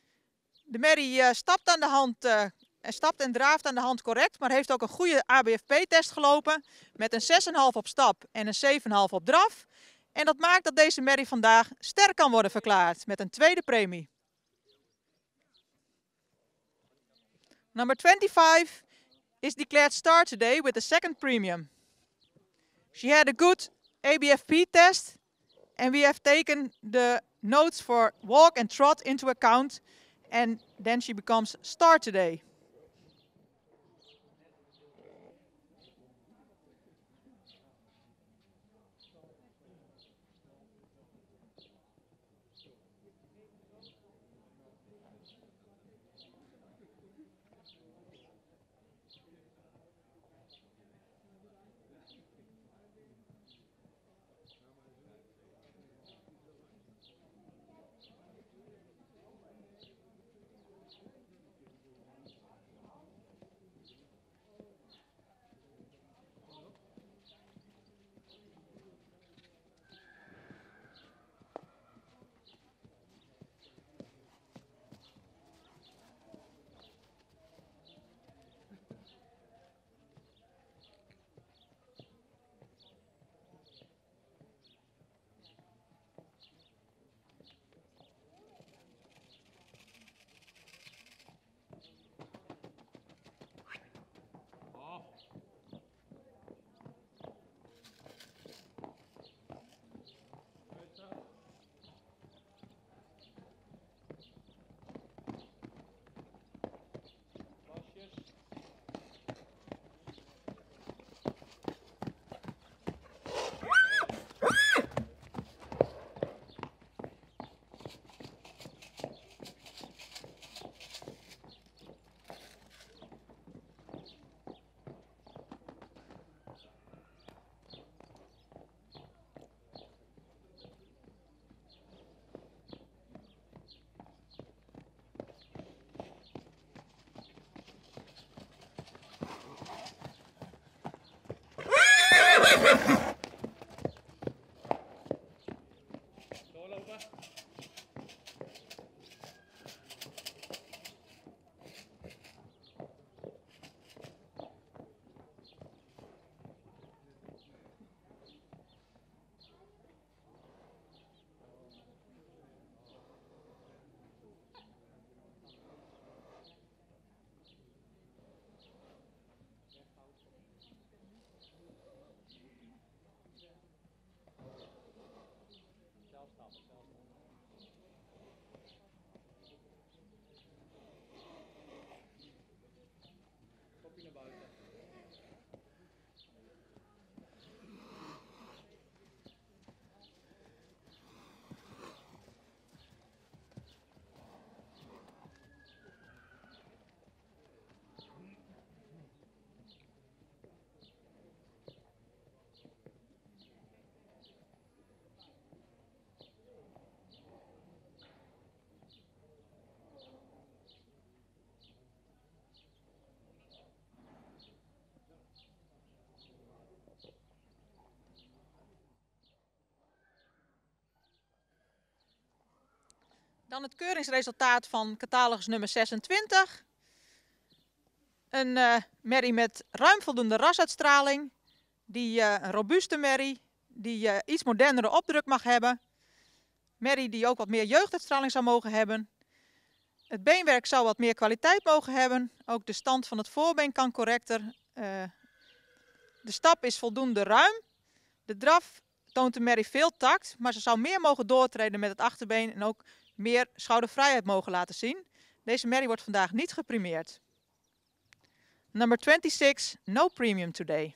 De merrie uh, stapt aan de hand... Uh, En stapt en draaft aan de hand correct, maar heeft ook een goede A B F P-test gelopen. Met een zes komma vijf op stap en een zeven komma vijf op draf. En dat maakt dat deze merrie vandaag sterk kan worden verklaard met een tweede premie. Number twenty-five is declared star today with the second premium. She had a good A B F P test, and we have taken the notes for walk and trot into account, and then she becomes star today. Dan het keuringsresultaat van catalogus nummer zesentwintig. Een uh, merrie met ruim voldoende rasuitstraling. Die, uh, een robuuste merrie, die uh, iets modernere opdruk mag hebben. Merrie die ook wat meer jeugduitstraling zou mogen hebben. Het beenwerk zou wat meer kwaliteit mogen hebben. Ook de stand van het voorbeen kan correcter. Uh, de stap is voldoende ruim. De draf toont de merrie veel tact, maar ze zou meer mogen doortreden met het achterbeen en ook meer schoudervrijheid mogen laten zien. Deze merrie wordt vandaag niet geprimeerd. Number twenty-six, no premium today.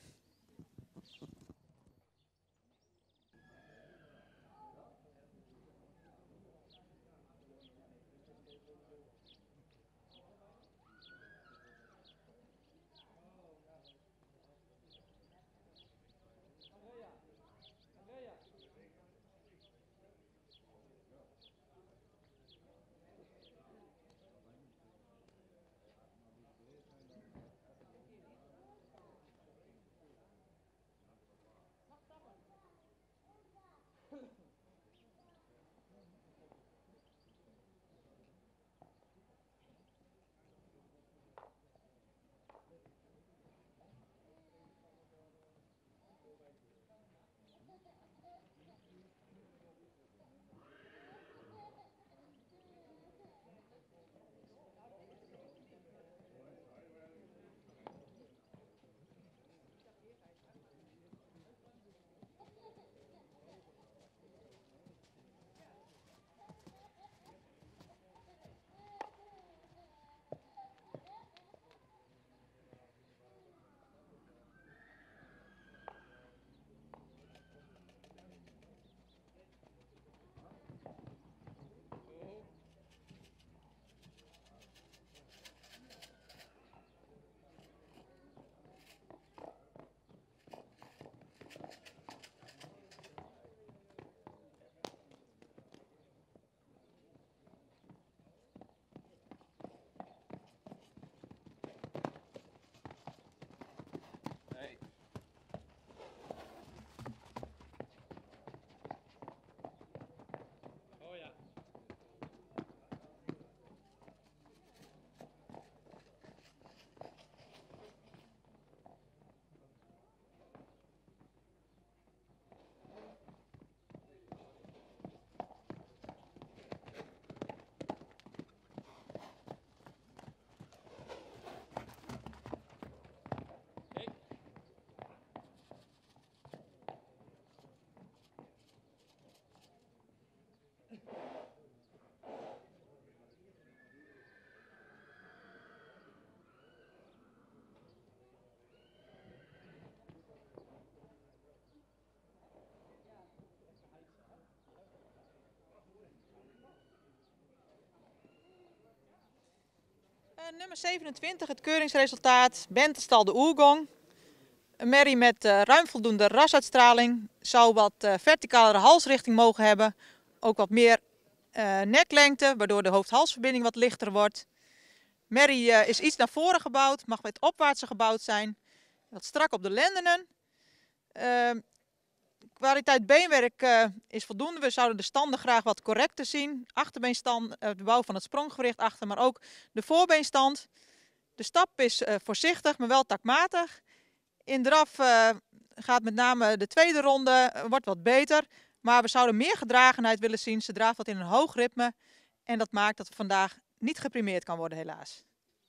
nummer zevenentwintig, het keuringsresultaat, Bentestal de Oergong. Een merrie met uh, ruim voldoende rasuitstraling, zou wat uh, verticalere halsrichting mogen hebben. Ook wat meer uh, neklengte, waardoor de hoofd-halsverbinding wat lichter wordt. Merrie uh, is iets naar voren gebouwd, mag wat opwaartse gebouwd zijn. Wat strak op de lendenen. Uh, kwaliteit beenwerk uh, is voldoende. We zouden de standen graag wat correcter zien. Achterbeenstand, uh, de bouw van het spronggewricht achter, maar ook de voorbeenstand. De stap is uh, voorzichtig, maar wel takmatig. In draf uh, gaat met name de tweede ronde, uh, wordt wat beter. Maar we zouden meer gedragenheid willen zien. Ze draaft wat in een hoog ritme. En dat maakt dat vandaag niet geprimeerd kan worden, helaas.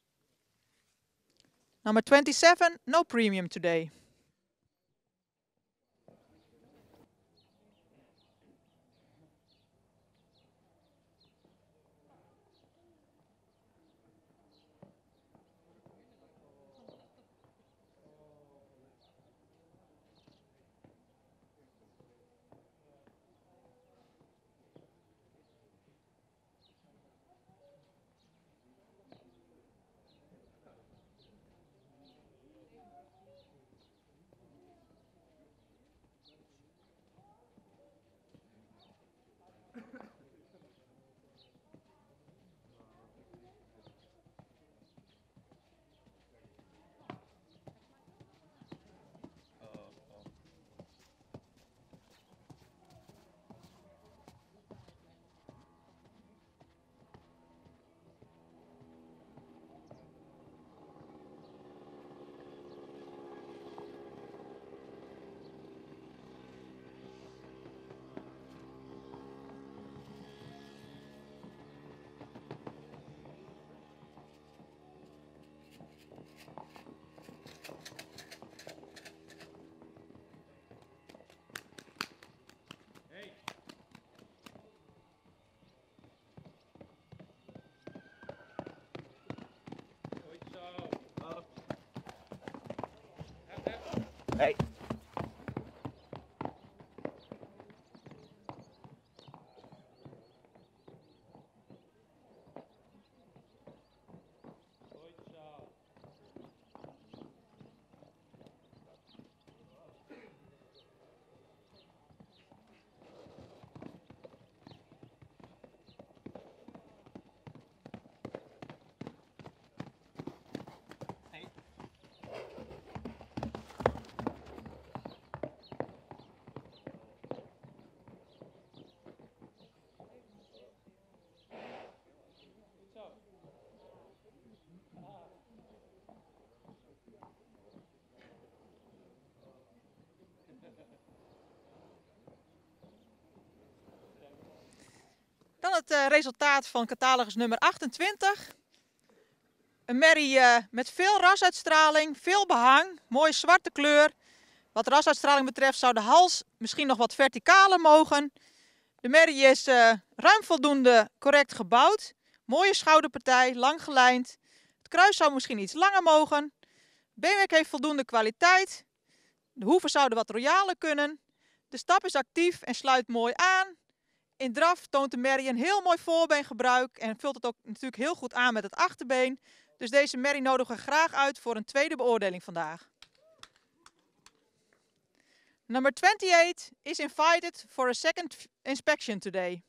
Nummer twenty-seven, no premium today. Hey. Dan het uh, resultaat van catalogus nummer achtentwintig. Een merrie uh, met veel rasuitstraling, veel behang, mooie zwarte kleur. Wat rasuitstraling betreft zou de hals misschien nog wat verticaler mogen. De merrie is uh, ruim voldoende correct gebouwd. Mooie schouderpartij, lang gelijnd. Het kruis zou misschien iets langer mogen. Beenwerk heeft voldoende kwaliteit. De hoeven zouden wat royaler kunnen. De stap is actief en sluit mooi aan. In draf toont de merrie een heel mooi voorbeengebruik en vult het ook natuurlijk heel goed aan met het achterbeen. Dus deze merrie nodigen we graag uit voor een tweede beoordeling vandaag. Number twenty-eight is invited for a second inspection today.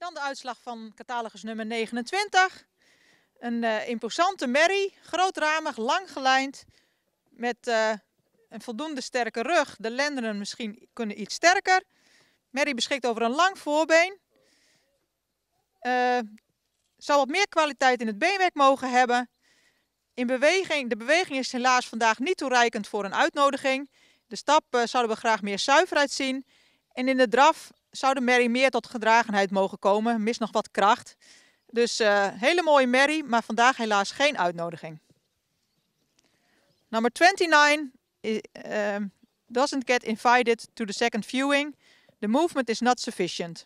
Dan de uitslag van catalogus nummer negenentwintig. Een uh, imposante merrie, grootramig, lang gelijnd, met uh, een voldoende sterke rug. De lendenen misschien kunnen iets sterker. Merrie beschikt over een lang voorbeen. Uh, zou wat meer kwaliteit in het beenwerk mogen hebben. In beweging, de beweging is helaas vandaag niet toereikend voor een uitnodiging. De stap uh, zouden we graag meer zuiverheid zien. En in de draf zou de merrie meer tot gedragenheid mogen komen. Mist nog wat kracht. Dus uh, hele mooie merrie, maar vandaag helaas geen uitnodiging. Number twenty-nine uh, doesn't get invited to the second viewing. The movement is not sufficient.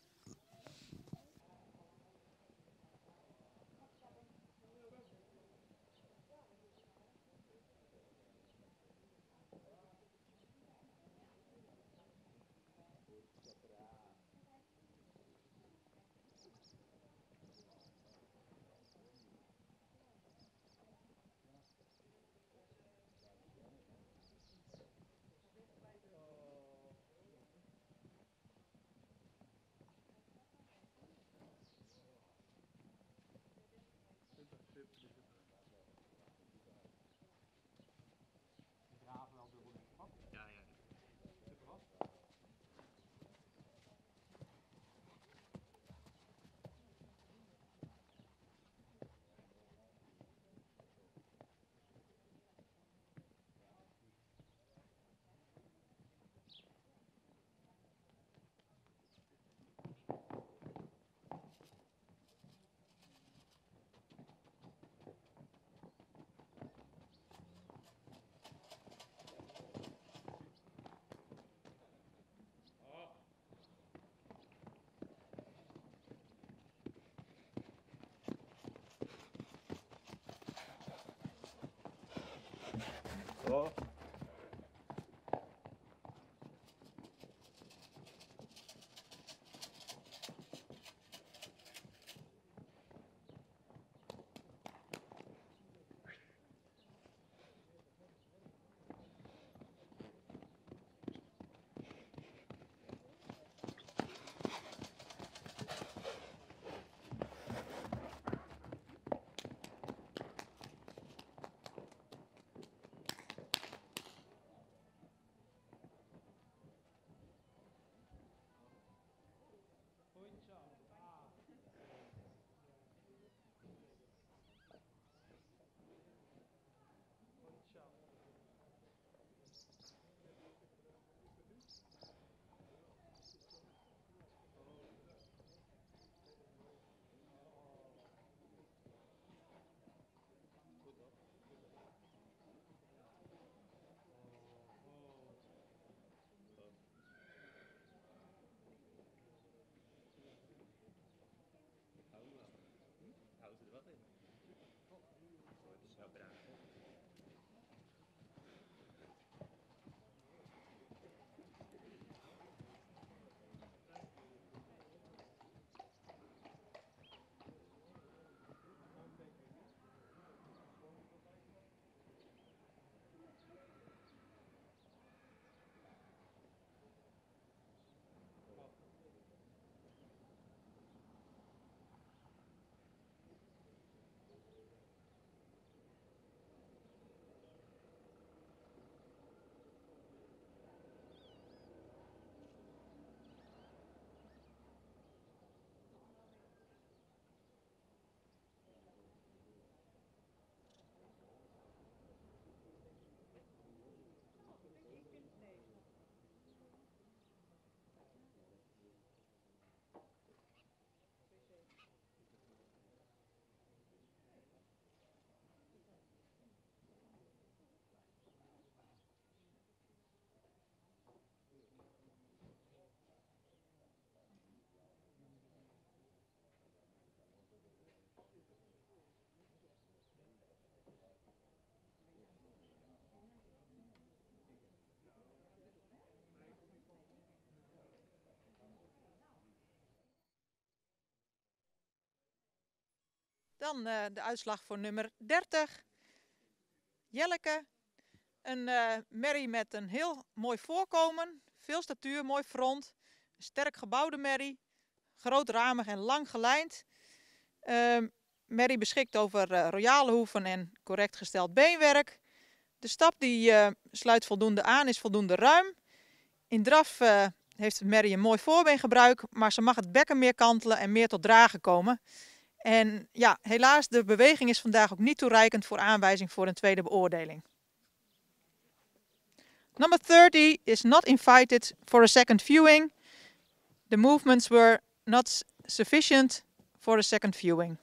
Oh. Dan uh, de uitslag voor nummer dertig. Jelleke. Een uh, merrie met een heel mooi voorkomen. Veel statuur, mooi front. Een sterk gebouwde merrie. grootramig en lang gelijnd. Uh, Mary beschikt over uh, royale hoeven en correct gesteld beenwerk. De stap die uh, sluit voldoende aan, is voldoende ruim. In draf uh, heeft Mary een mooi voorbeengebruik, maar ze mag het bekken meer kantelen en meer tot dragen komen. En ja, helaas, de beweging is vandaag ook niet toereikend voor aanwijzing voor een tweede beoordeling. Number thirty is not invited for a second viewing. The movements were not sufficient for a second viewing.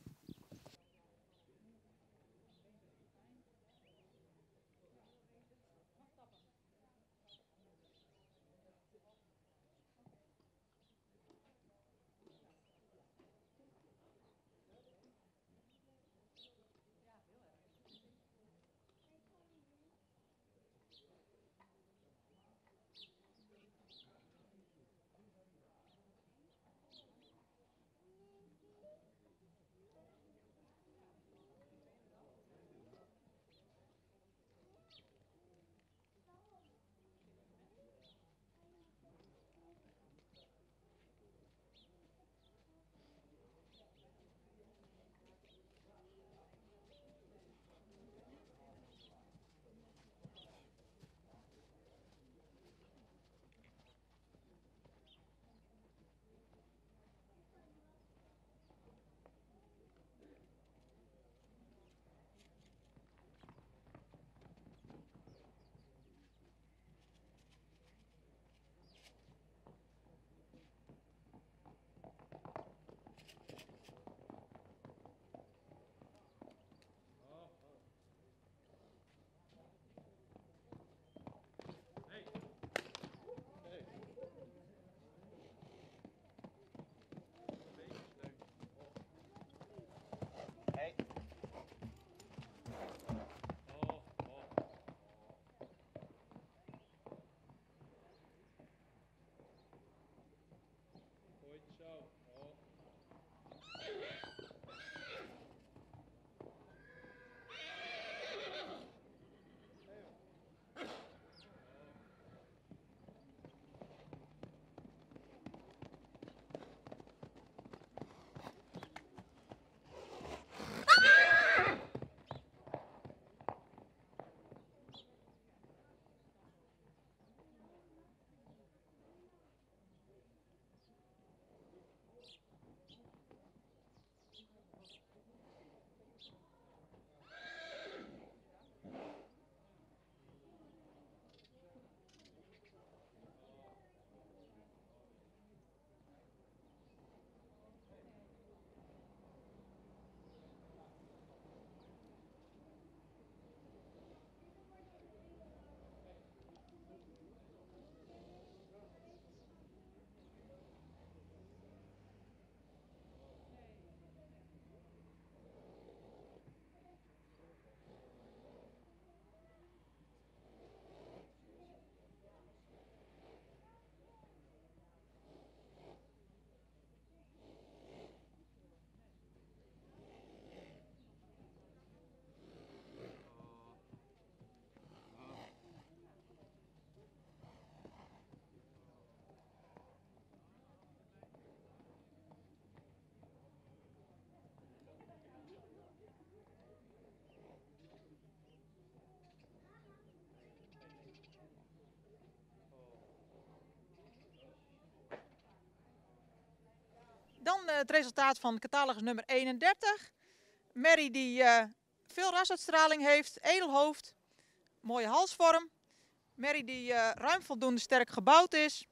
Dan uh, het resultaat van catalogus nummer eenendertig. Mary die uh, veel rasuitstraling heeft, edelhoofd, mooie halsvorm. Mary die uh, ruim voldoende sterk gebouwd is,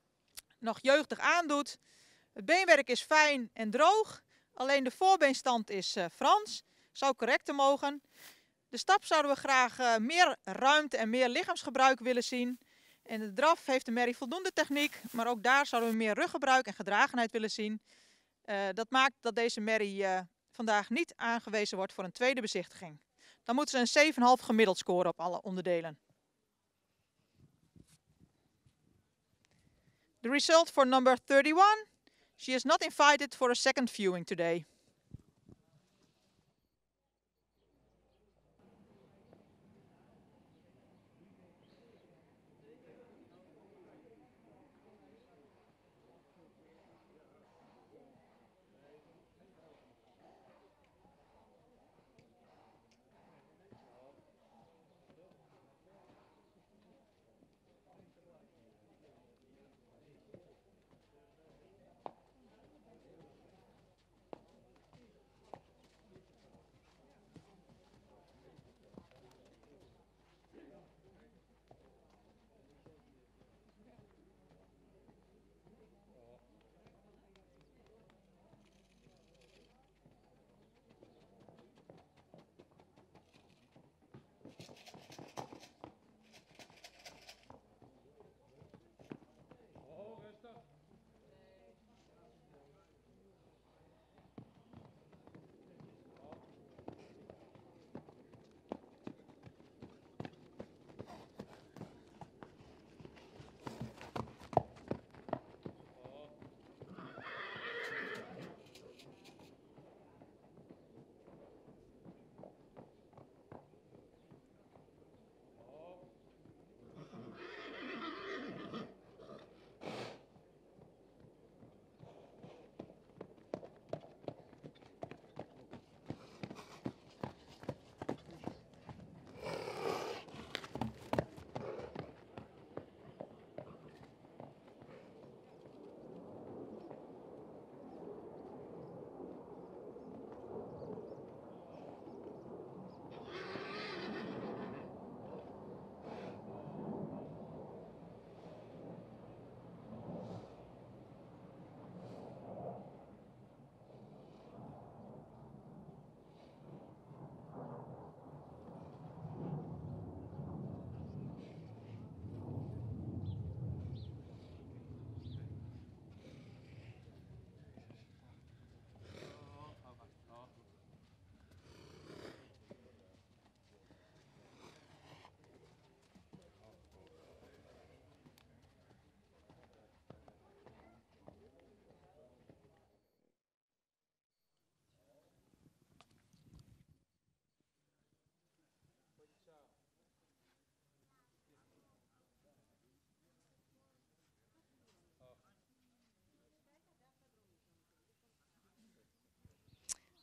nog jeugdig aandoet. Het beenwerk is fijn en droog, alleen de voorbeenstand is uh, Frans, zou correcter mogen. De stap zouden we graag uh, meer ruimte en meer lichaamsgebruik willen zien. En de draf heeft de Mary voldoende techniek, maar ook daar zouden we meer ruggebruik en gedragenheid willen zien. Uh, dat maakt dat deze Mary uh, vandaag niet aangewezen wordt voor een tweede bezichtiging. Dan moeten ze een zeven komma vijf gemiddeld scoren op alle onderdelen. The result for number thirty-one. She is not invited for a second viewing today.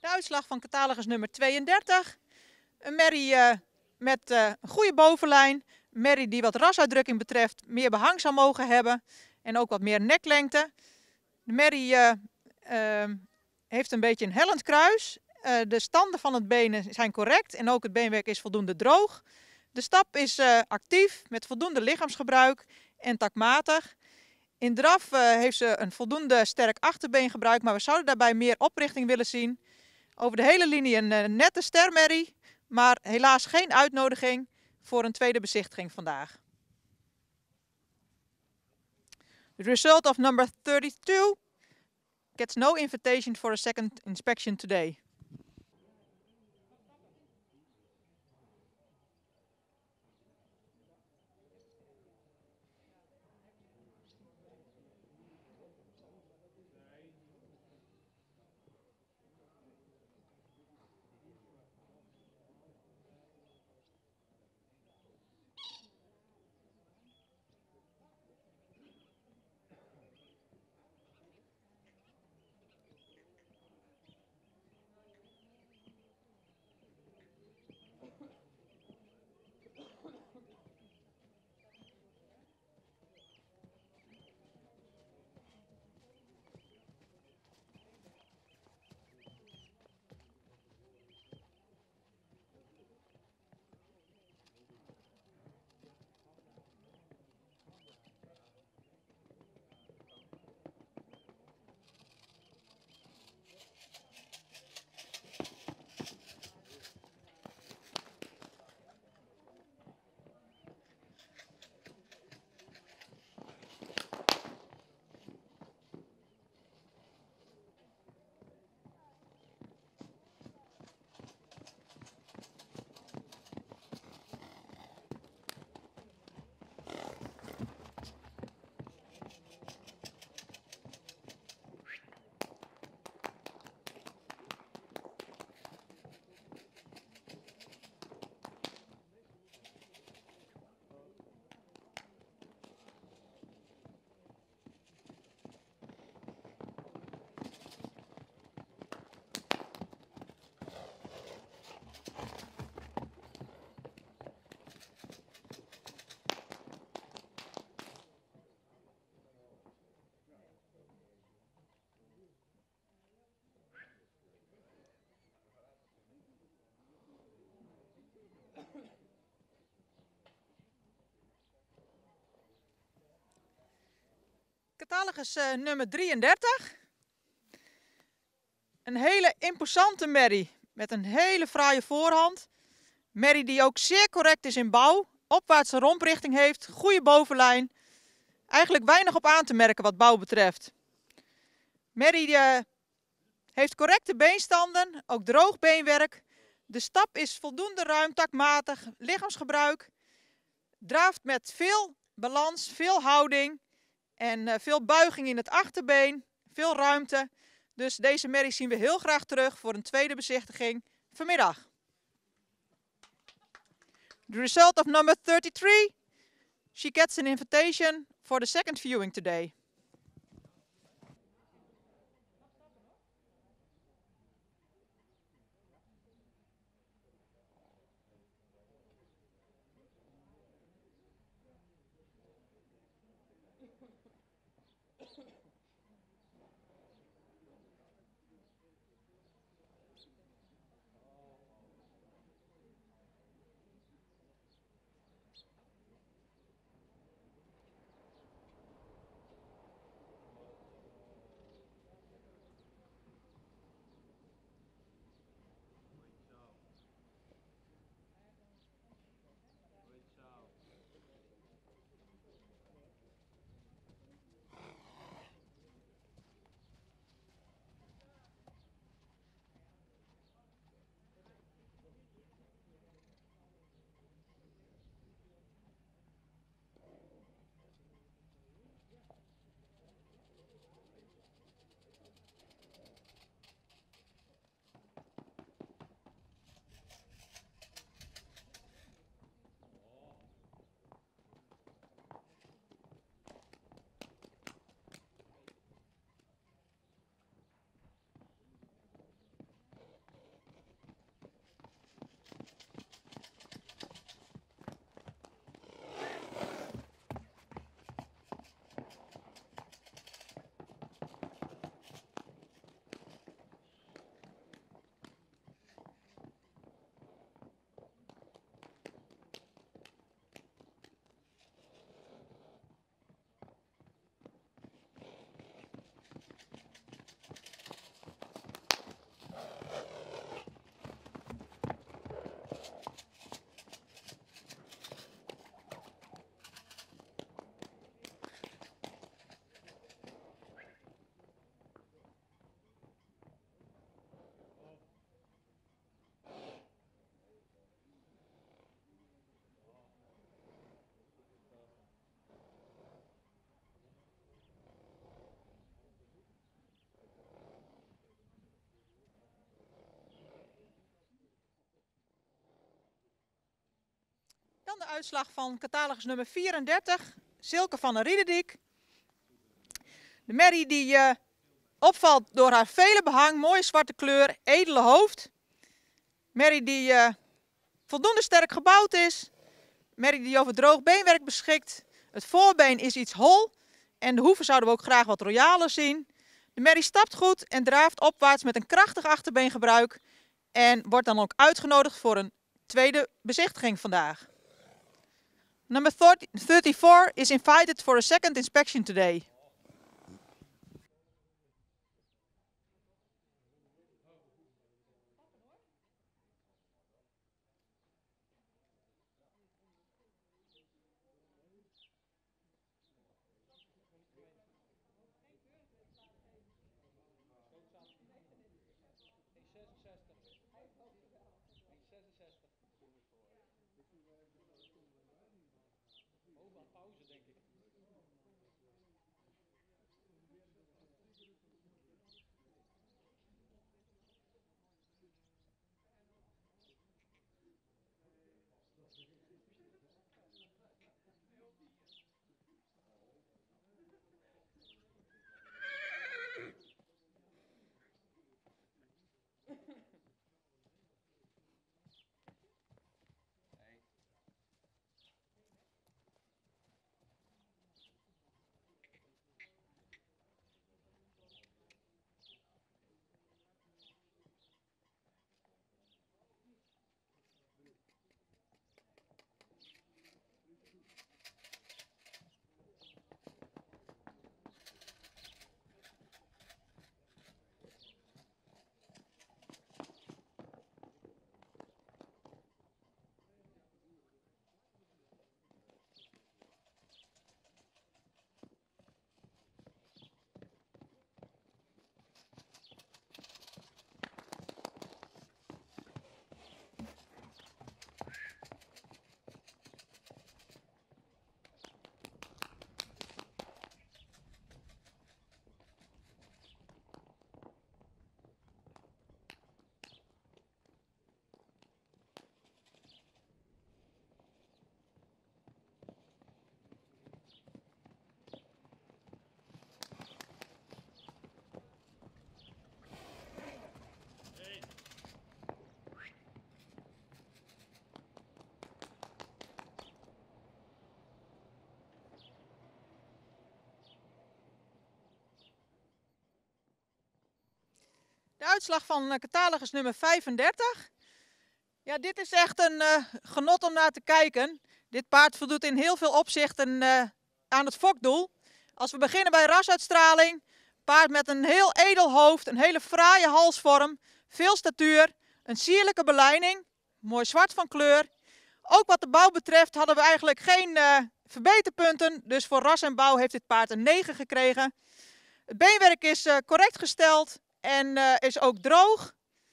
De uitslag van catalogus nummer tweeëndertig. Een merrie uh, met uh, een goede bovenlijn. Een merrie die wat rasuitdrukking betreft meer behang zou mogen hebben. En ook wat meer neklengte. De merrie uh, uh, heeft een beetje een hellend kruis. Uh, de standen van het been zijn correct en ook het beenwerk is voldoende droog. De stap is uh, actief met voldoende lichaamsgebruik en takmatig. In draf uh, heeft ze een voldoende sterk achterbeengebruik, maar we zouden daarbij meer oprichting willen zien. Over de hele linie een uh, nette stermerrie, maar helaas geen uitnodiging voor een tweede bezichtiging vandaag. The result of number thirty-two gets no invitation for a second inspection today. Catalogus uh, nummer drieëndertig. Een hele imposante merrie met een hele fraaie voorhand. Merrie die ook zeer correct is in bouw, opwaartse romprichting heeft, goede bovenlijn. Eigenlijk weinig op aan te merken wat bouw betreft. Merrie uh, heeft correcte beenstanden, ook droog beenwerk. De stap is voldoende ruim, takmatig, lichaamsgebruik. Draaft met veel balans, veel houding. En uh, veel buiging in het achterbeen, veel ruimte. Dus deze merrie zien we heel graag terug voor een tweede bezichtiging vanmiddag. The result of number thirty-three. She gets an invitation for the second viewing today. Dan de uitslag van catalogus nummer vierendertig, Silke van der Riederdijk. De merrie die uh, opvalt door haar vele behang, mooie zwarte kleur, edele hoofd. Merrie die uh, voldoende sterk gebouwd is. Merrie die over droog beenwerk beschikt. Het voorbeen is iets hol en de hoeven zouden we ook graag wat royaler zien. De merrie stapt goed en draaft opwaarts met een krachtig achterbeengebruik en wordt dan ook uitgenodigd voor een tweede bezichtiging vandaag. Number thirty-four is invited for a second inspection today. De uitslag van catalogus nummer vijfendertig. Ja, dit is echt een uh, genot om naar te kijken. Dit paard voldoet in heel veel opzichten uh, aan het fokdoel. Als we beginnen bij rasuitstraling. Paard met een heel edel hoofd, een hele fraaie halsvorm, veel statuur, een sierlijke belijning, mooi zwart van kleur. Ook wat de bouw betreft hadden we eigenlijk geen uh, verbeterpunten. Dus voor ras en bouw heeft dit paard een negen gekregen. Het beenwerk is uh, correct gesteld. En uh, is ook droog.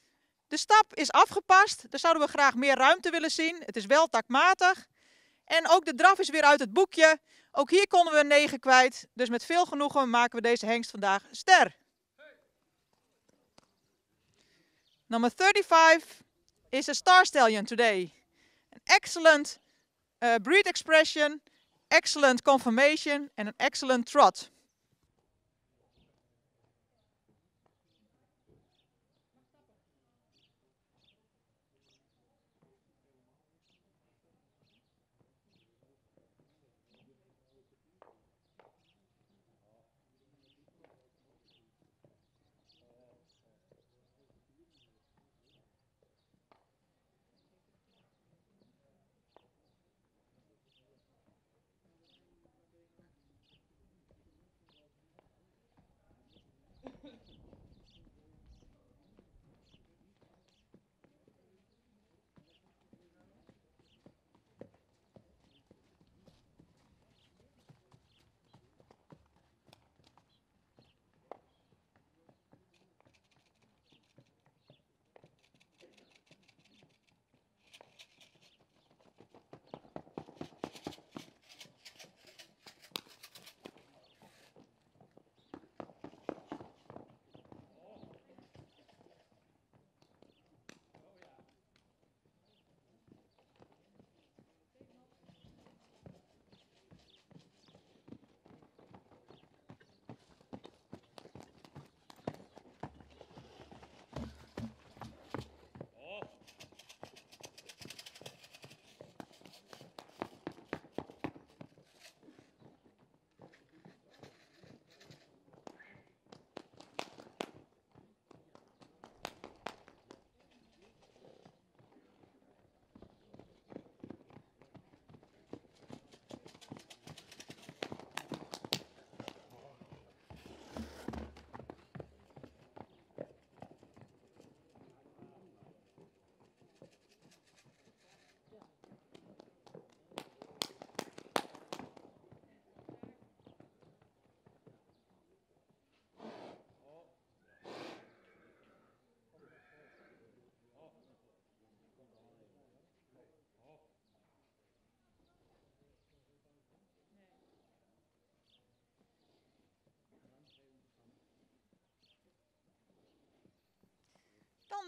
De stap is afgepast. Daar zouden we graag meer ruimte willen zien. Het is wel takmatig. En ook de draf is weer uit het boekje. Ook hier konden we een negen kwijt. Dus met veel genoegen maken we deze hengst vandaag ster. Number thirty-five is a star stallion today. An excellent uh, breed expression, excellent conformation and an excellent trot.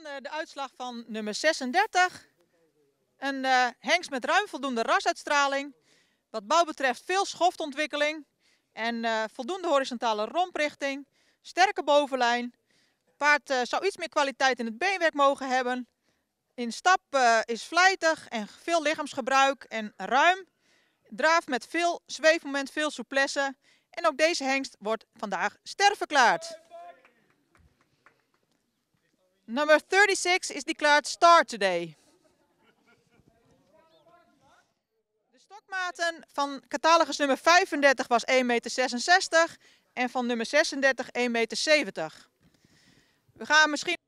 uh, de uitslag van nummer zesendertig. Een uh, hengst met ruim voldoende rasuitstraling. Wat bouw betreft veel schoftontwikkeling. En uh, voldoende horizontale romprichting. Sterke bovenlijn. Het paard uh, zou iets meer kwaliteit in het beenwerk mogen hebben. In stap uh, is vlijtig en veel lichaamsgebruik en ruim. Draaf met veel zweefmoment, veel souplesse. En ook deze hengst wordt vandaag ster verklaard. Number thirty-six is declared star today. De stokmaten van catalogus nummer vijfendertig was één meter zesenzestig en van nummer zesendertig één meter zeventig. We gaan misschien...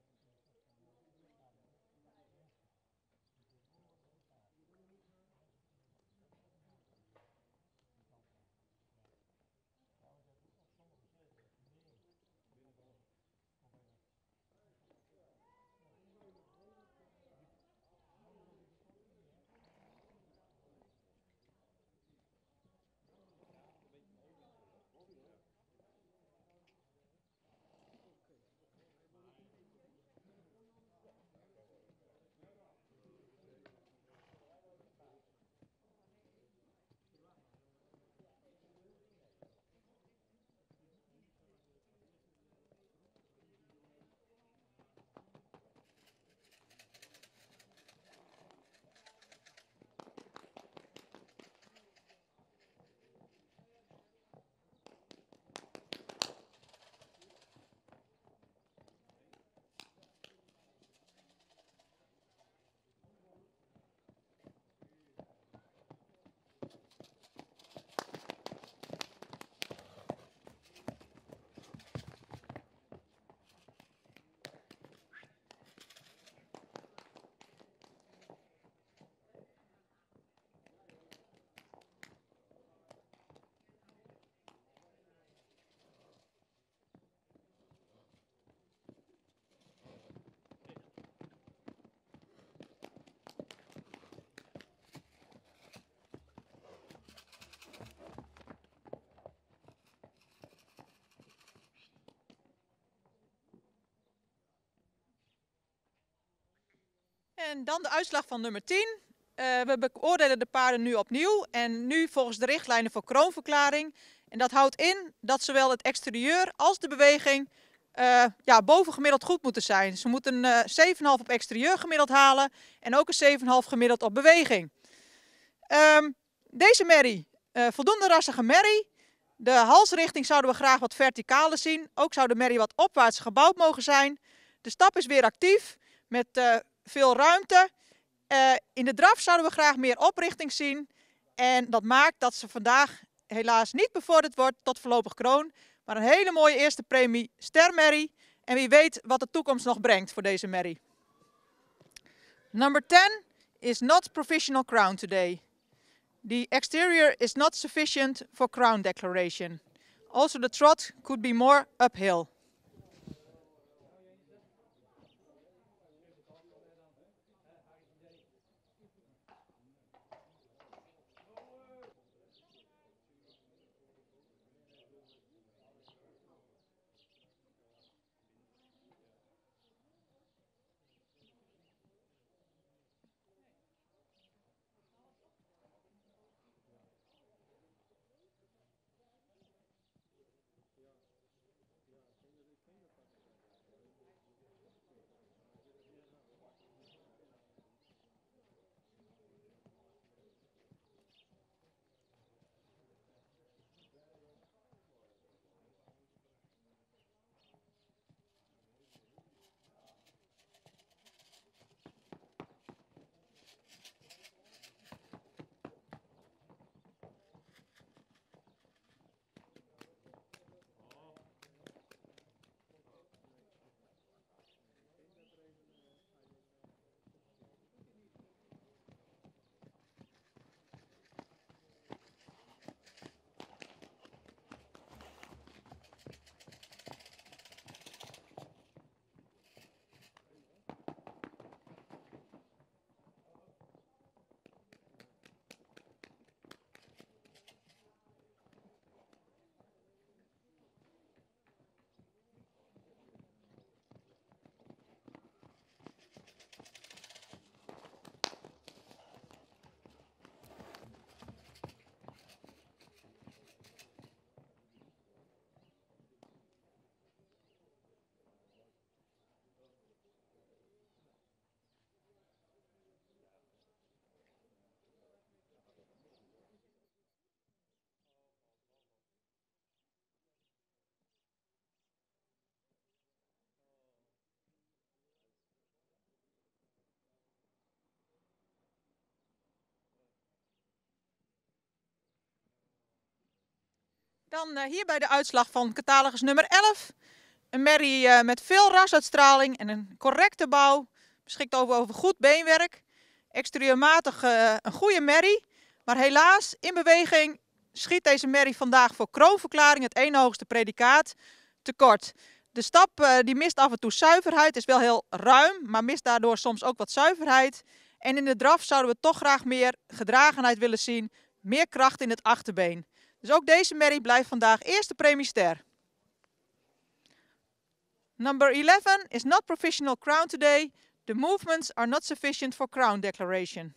En dan de uitslag van nummer tien. Uh, we beoordelen de paarden nu opnieuw en nu volgens de richtlijnen voor kroonverklaring. En dat houdt in dat zowel het exterieur als de beweging uh, ja, bovengemiddeld goed moeten zijn. Ze moeten uh, zeven komma vijf op exterieur gemiddeld halen en ook een zeven komma vijf gemiddeld op beweging. Um, deze merrie, uh, voldoende rassige merrie. De halsrichting zouden we graag wat verticaler zien. Ook zou de merrie wat opwaarts gebouwd mogen zijn. De stap is weer actief met uh, veel ruimte. Uh, in de draf zouden we graag meer oprichting zien. En dat maakt dat ze vandaag helaas niet bevorderd wordt tot voorlopig kroon. Maar een hele mooie eerste premie stermerrie. En wie weet wat de toekomst nog brengt voor deze merrie. Number ten is not professional crown today. The exterior is not sufficient for crown declaration. Also the trot could be more uphill. Dan uh, hierbij de uitslag van catalogus nummer elf. Een merrie uh, met veel rasuitstraling en een correcte bouw. Beschikt over, over goed beenwerk. Exterieurmatig uh, een goede merrie. Maar helaas, in beweging schiet deze merrie vandaag voor kroonverklaring, het ene hoogste predicaat, tekort. De stap uh, die mist af en toe zuiverheid, is wel heel ruim, maar mist daardoor soms ook wat zuiverheid. En in de draf zouden we toch graag meer gedragenheid willen zien, meer kracht in het achterbeen. Dus ook deze merrie blijft vandaag eerste premiester. Number eleven is not professional crown today. The movements are not sufficient for crown declaration.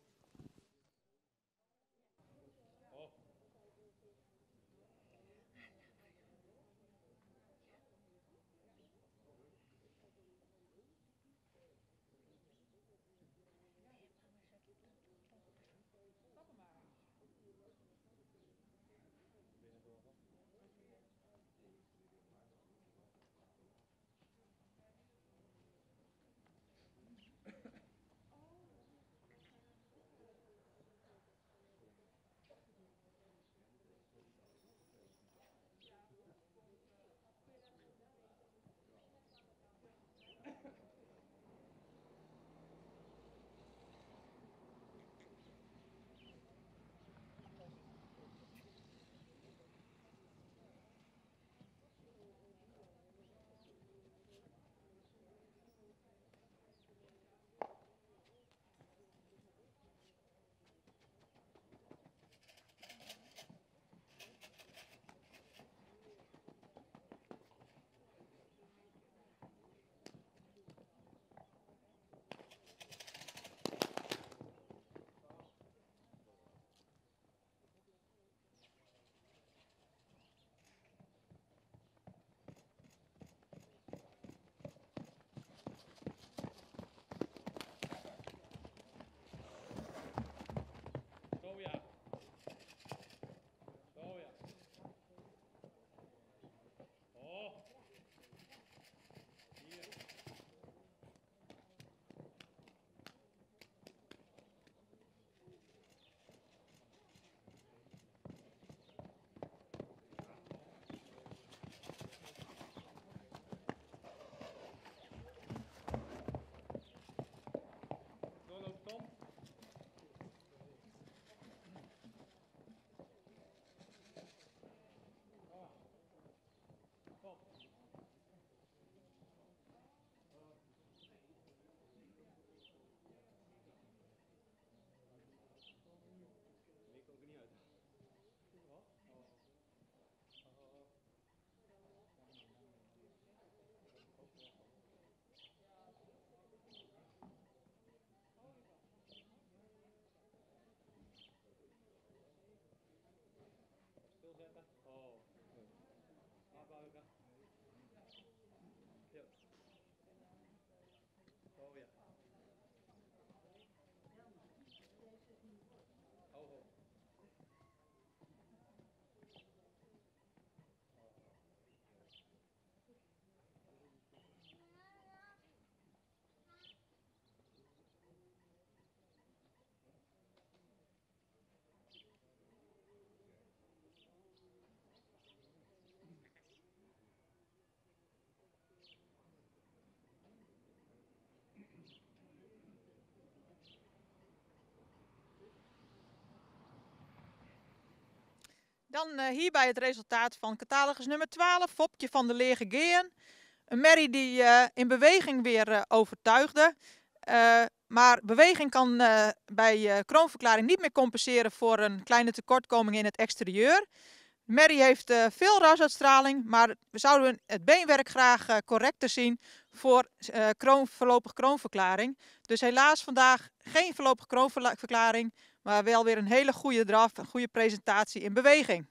Dan uh, hierbij het resultaat van catalogus nummer twaalf, Fopje van de Leege Geën. Een merrie die uh, in beweging weer uh, overtuigde. Uh, maar beweging kan uh, bij uh, kroonverklaring niet meer compenseren voor een kleine tekortkoming in het exterieur. Merrie heeft uh, veel rasuitstraling, maar we zouden het beenwerk graag uh, correcter zien voor uh, kroon, voorlopig kroonverklaring. Dus helaas vandaag geen voorlopig kroonverklaring, maar wel weer een hele goede draf, een goede presentatie in beweging.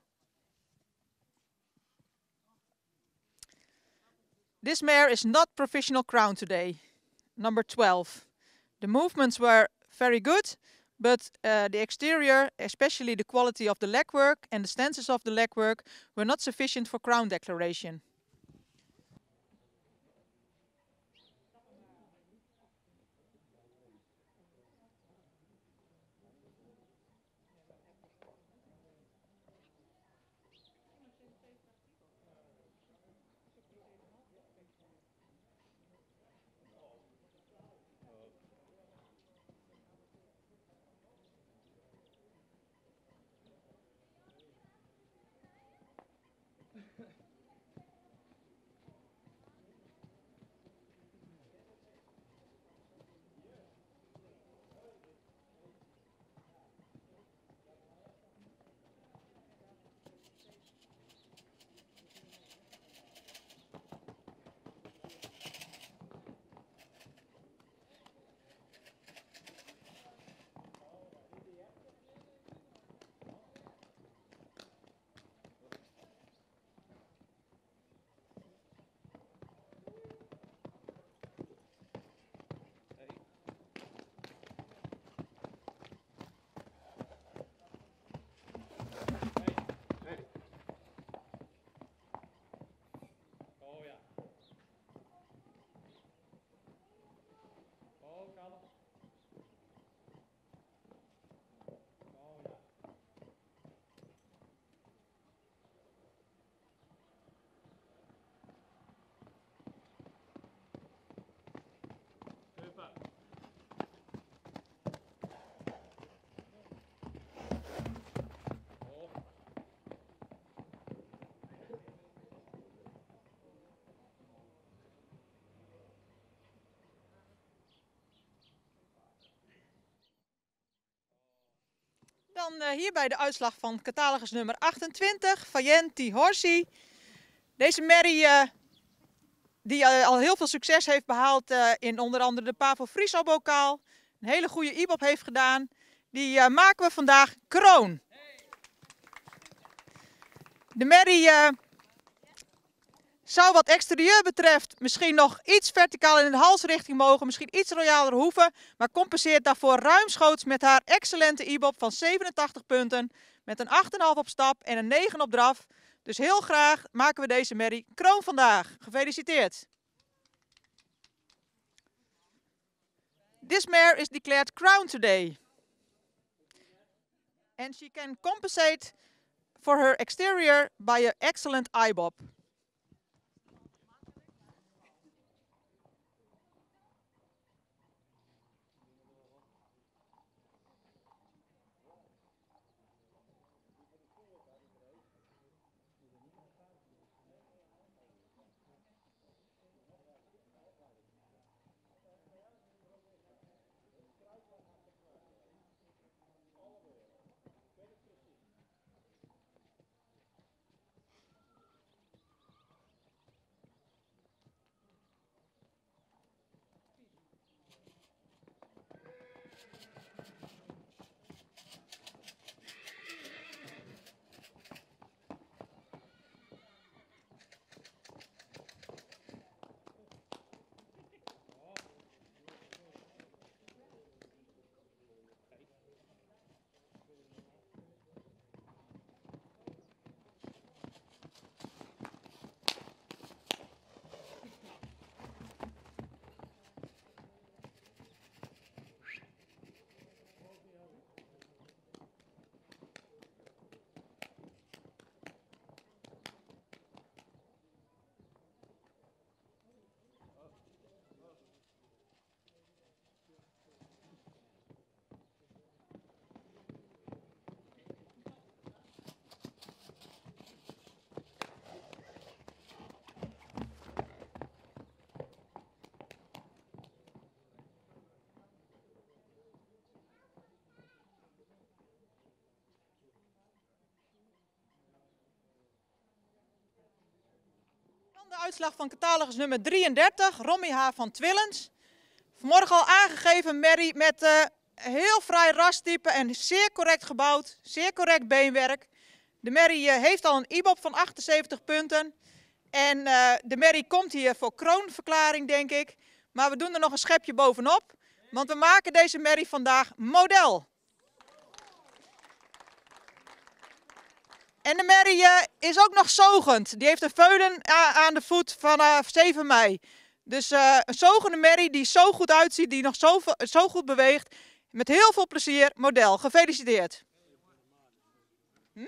This mare is not professional crown today. Number twelve. The movements were very good, but uh, the exterior, especially the quality of the legwork and the stances of the legwork, were not sufficient for crown declaration. Dan uh, hierbij de uitslag van catalogus nummer achtentwintig, Vajenti Horsi. Deze merrie uh, die uh, al heel veel succes heeft behaald uh, in onder andere de Pavo Friso bokaal. Een hele goede ibob heeft gedaan. Die uh, maken we vandaag kroon. De merrie uh, zou wat exterieur betreft misschien nog iets verticaal in de halsrichting mogen, misschien iets royaler hoeven, maar compenseert daarvoor ruimschoots met haar excellente ibob van zevenentachtig punten, met een acht komma vijf op stap en een negen op draf. Dus heel graag maken we deze merrie kroon vandaag. Gefeliciteerd! This mare is declared crown today. And she can compensate for her exterior by an excellent ibob. De uitslag van catalogus nummer drieëndertig, Romy H. van Twillens. Vanmorgen al aangegeven merrie met uh, heel fraai rastype en zeer correct gebouwd, zeer correct beenwerk. De merrie uh, heeft al een ibob van achtenzeventig punten. En uh, de merrie komt hier voor kroonverklaring, denk ik. Maar we doen er nog een schepje bovenop, want we maken deze merrie vandaag model. En de merrie uh, is ook nog zogend. Die heeft een veulen uh, aan de voet vanaf zeven mei. Dus uh, een zogende merrie die zo goed uitziet, die nog zo, zo goed beweegt. Met heel veel plezier, model. Gefeliciteerd. Hm?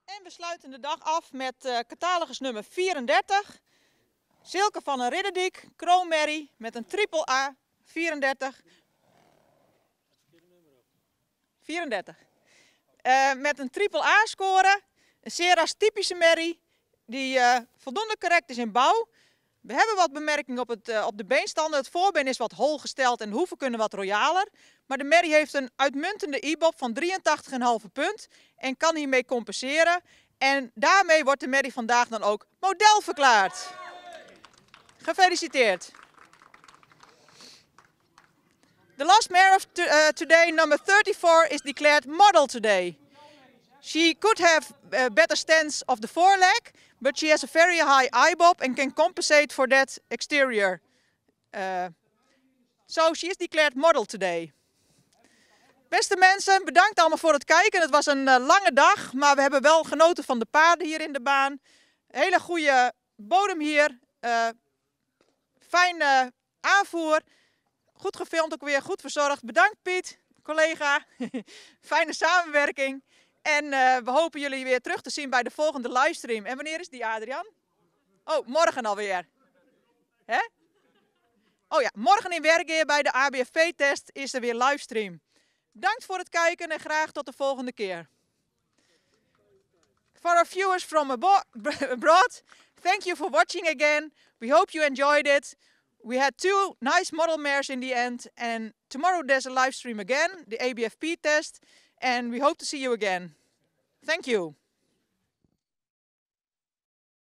En we sluiten de dag af met uh, catalogus nummer vierendertig. Silke van een Ridderdiek, kroonmerrie met een triple A, vierendertig. vierendertig. Uh, met een triple A score, een Ceras typische merrie die uh, voldoende correct is in bouw. We hebben wat bemerkingen op, het, uh, op de beenstanden. Het voorbeen is wat hol gesteld en de hoeven kunnen wat royaler. Maar de merrie heeft een uitmuntende I B O P van drieëntachtig komma vijf punt en kan hiermee compenseren. En daarmee wordt de merrie vandaag dan ook model verklaard. Gefeliciteerd. The last mare of to, uh, today, number thirty-four, is declared model today. She could have a better stance of the foreleg, but she has a very high I B O P and can compensate for that exterior. Uh, so she is declared model today. Beste mensen, bedankt allemaal voor het kijken. Het was een uh, lange dag, maar we hebben wel genoten van de paarden hier in de baan. Hele goede bodem hier. Uh, fijne aanvoer. Goed gefilmd ook weer, goed verzorgd. Bedankt Piet, collega. Fijne samenwerking. En uh, we hopen jullie weer terug te zien bij de volgende livestream. En wanneer is die, Adriaan? Oh, morgen alweer. Hè? Oh ja, morgen in Wergeer bij de A B F P-test is er weer livestream. Bedankt voor het kijken en graag tot de volgende keer. For our viewers from abroad, thank you for watching again. We hope you enjoyed it. We had two nice model mares in the end, and tomorrow there's a live stream again, the A B F P test, and we hope to see you again. Thank you.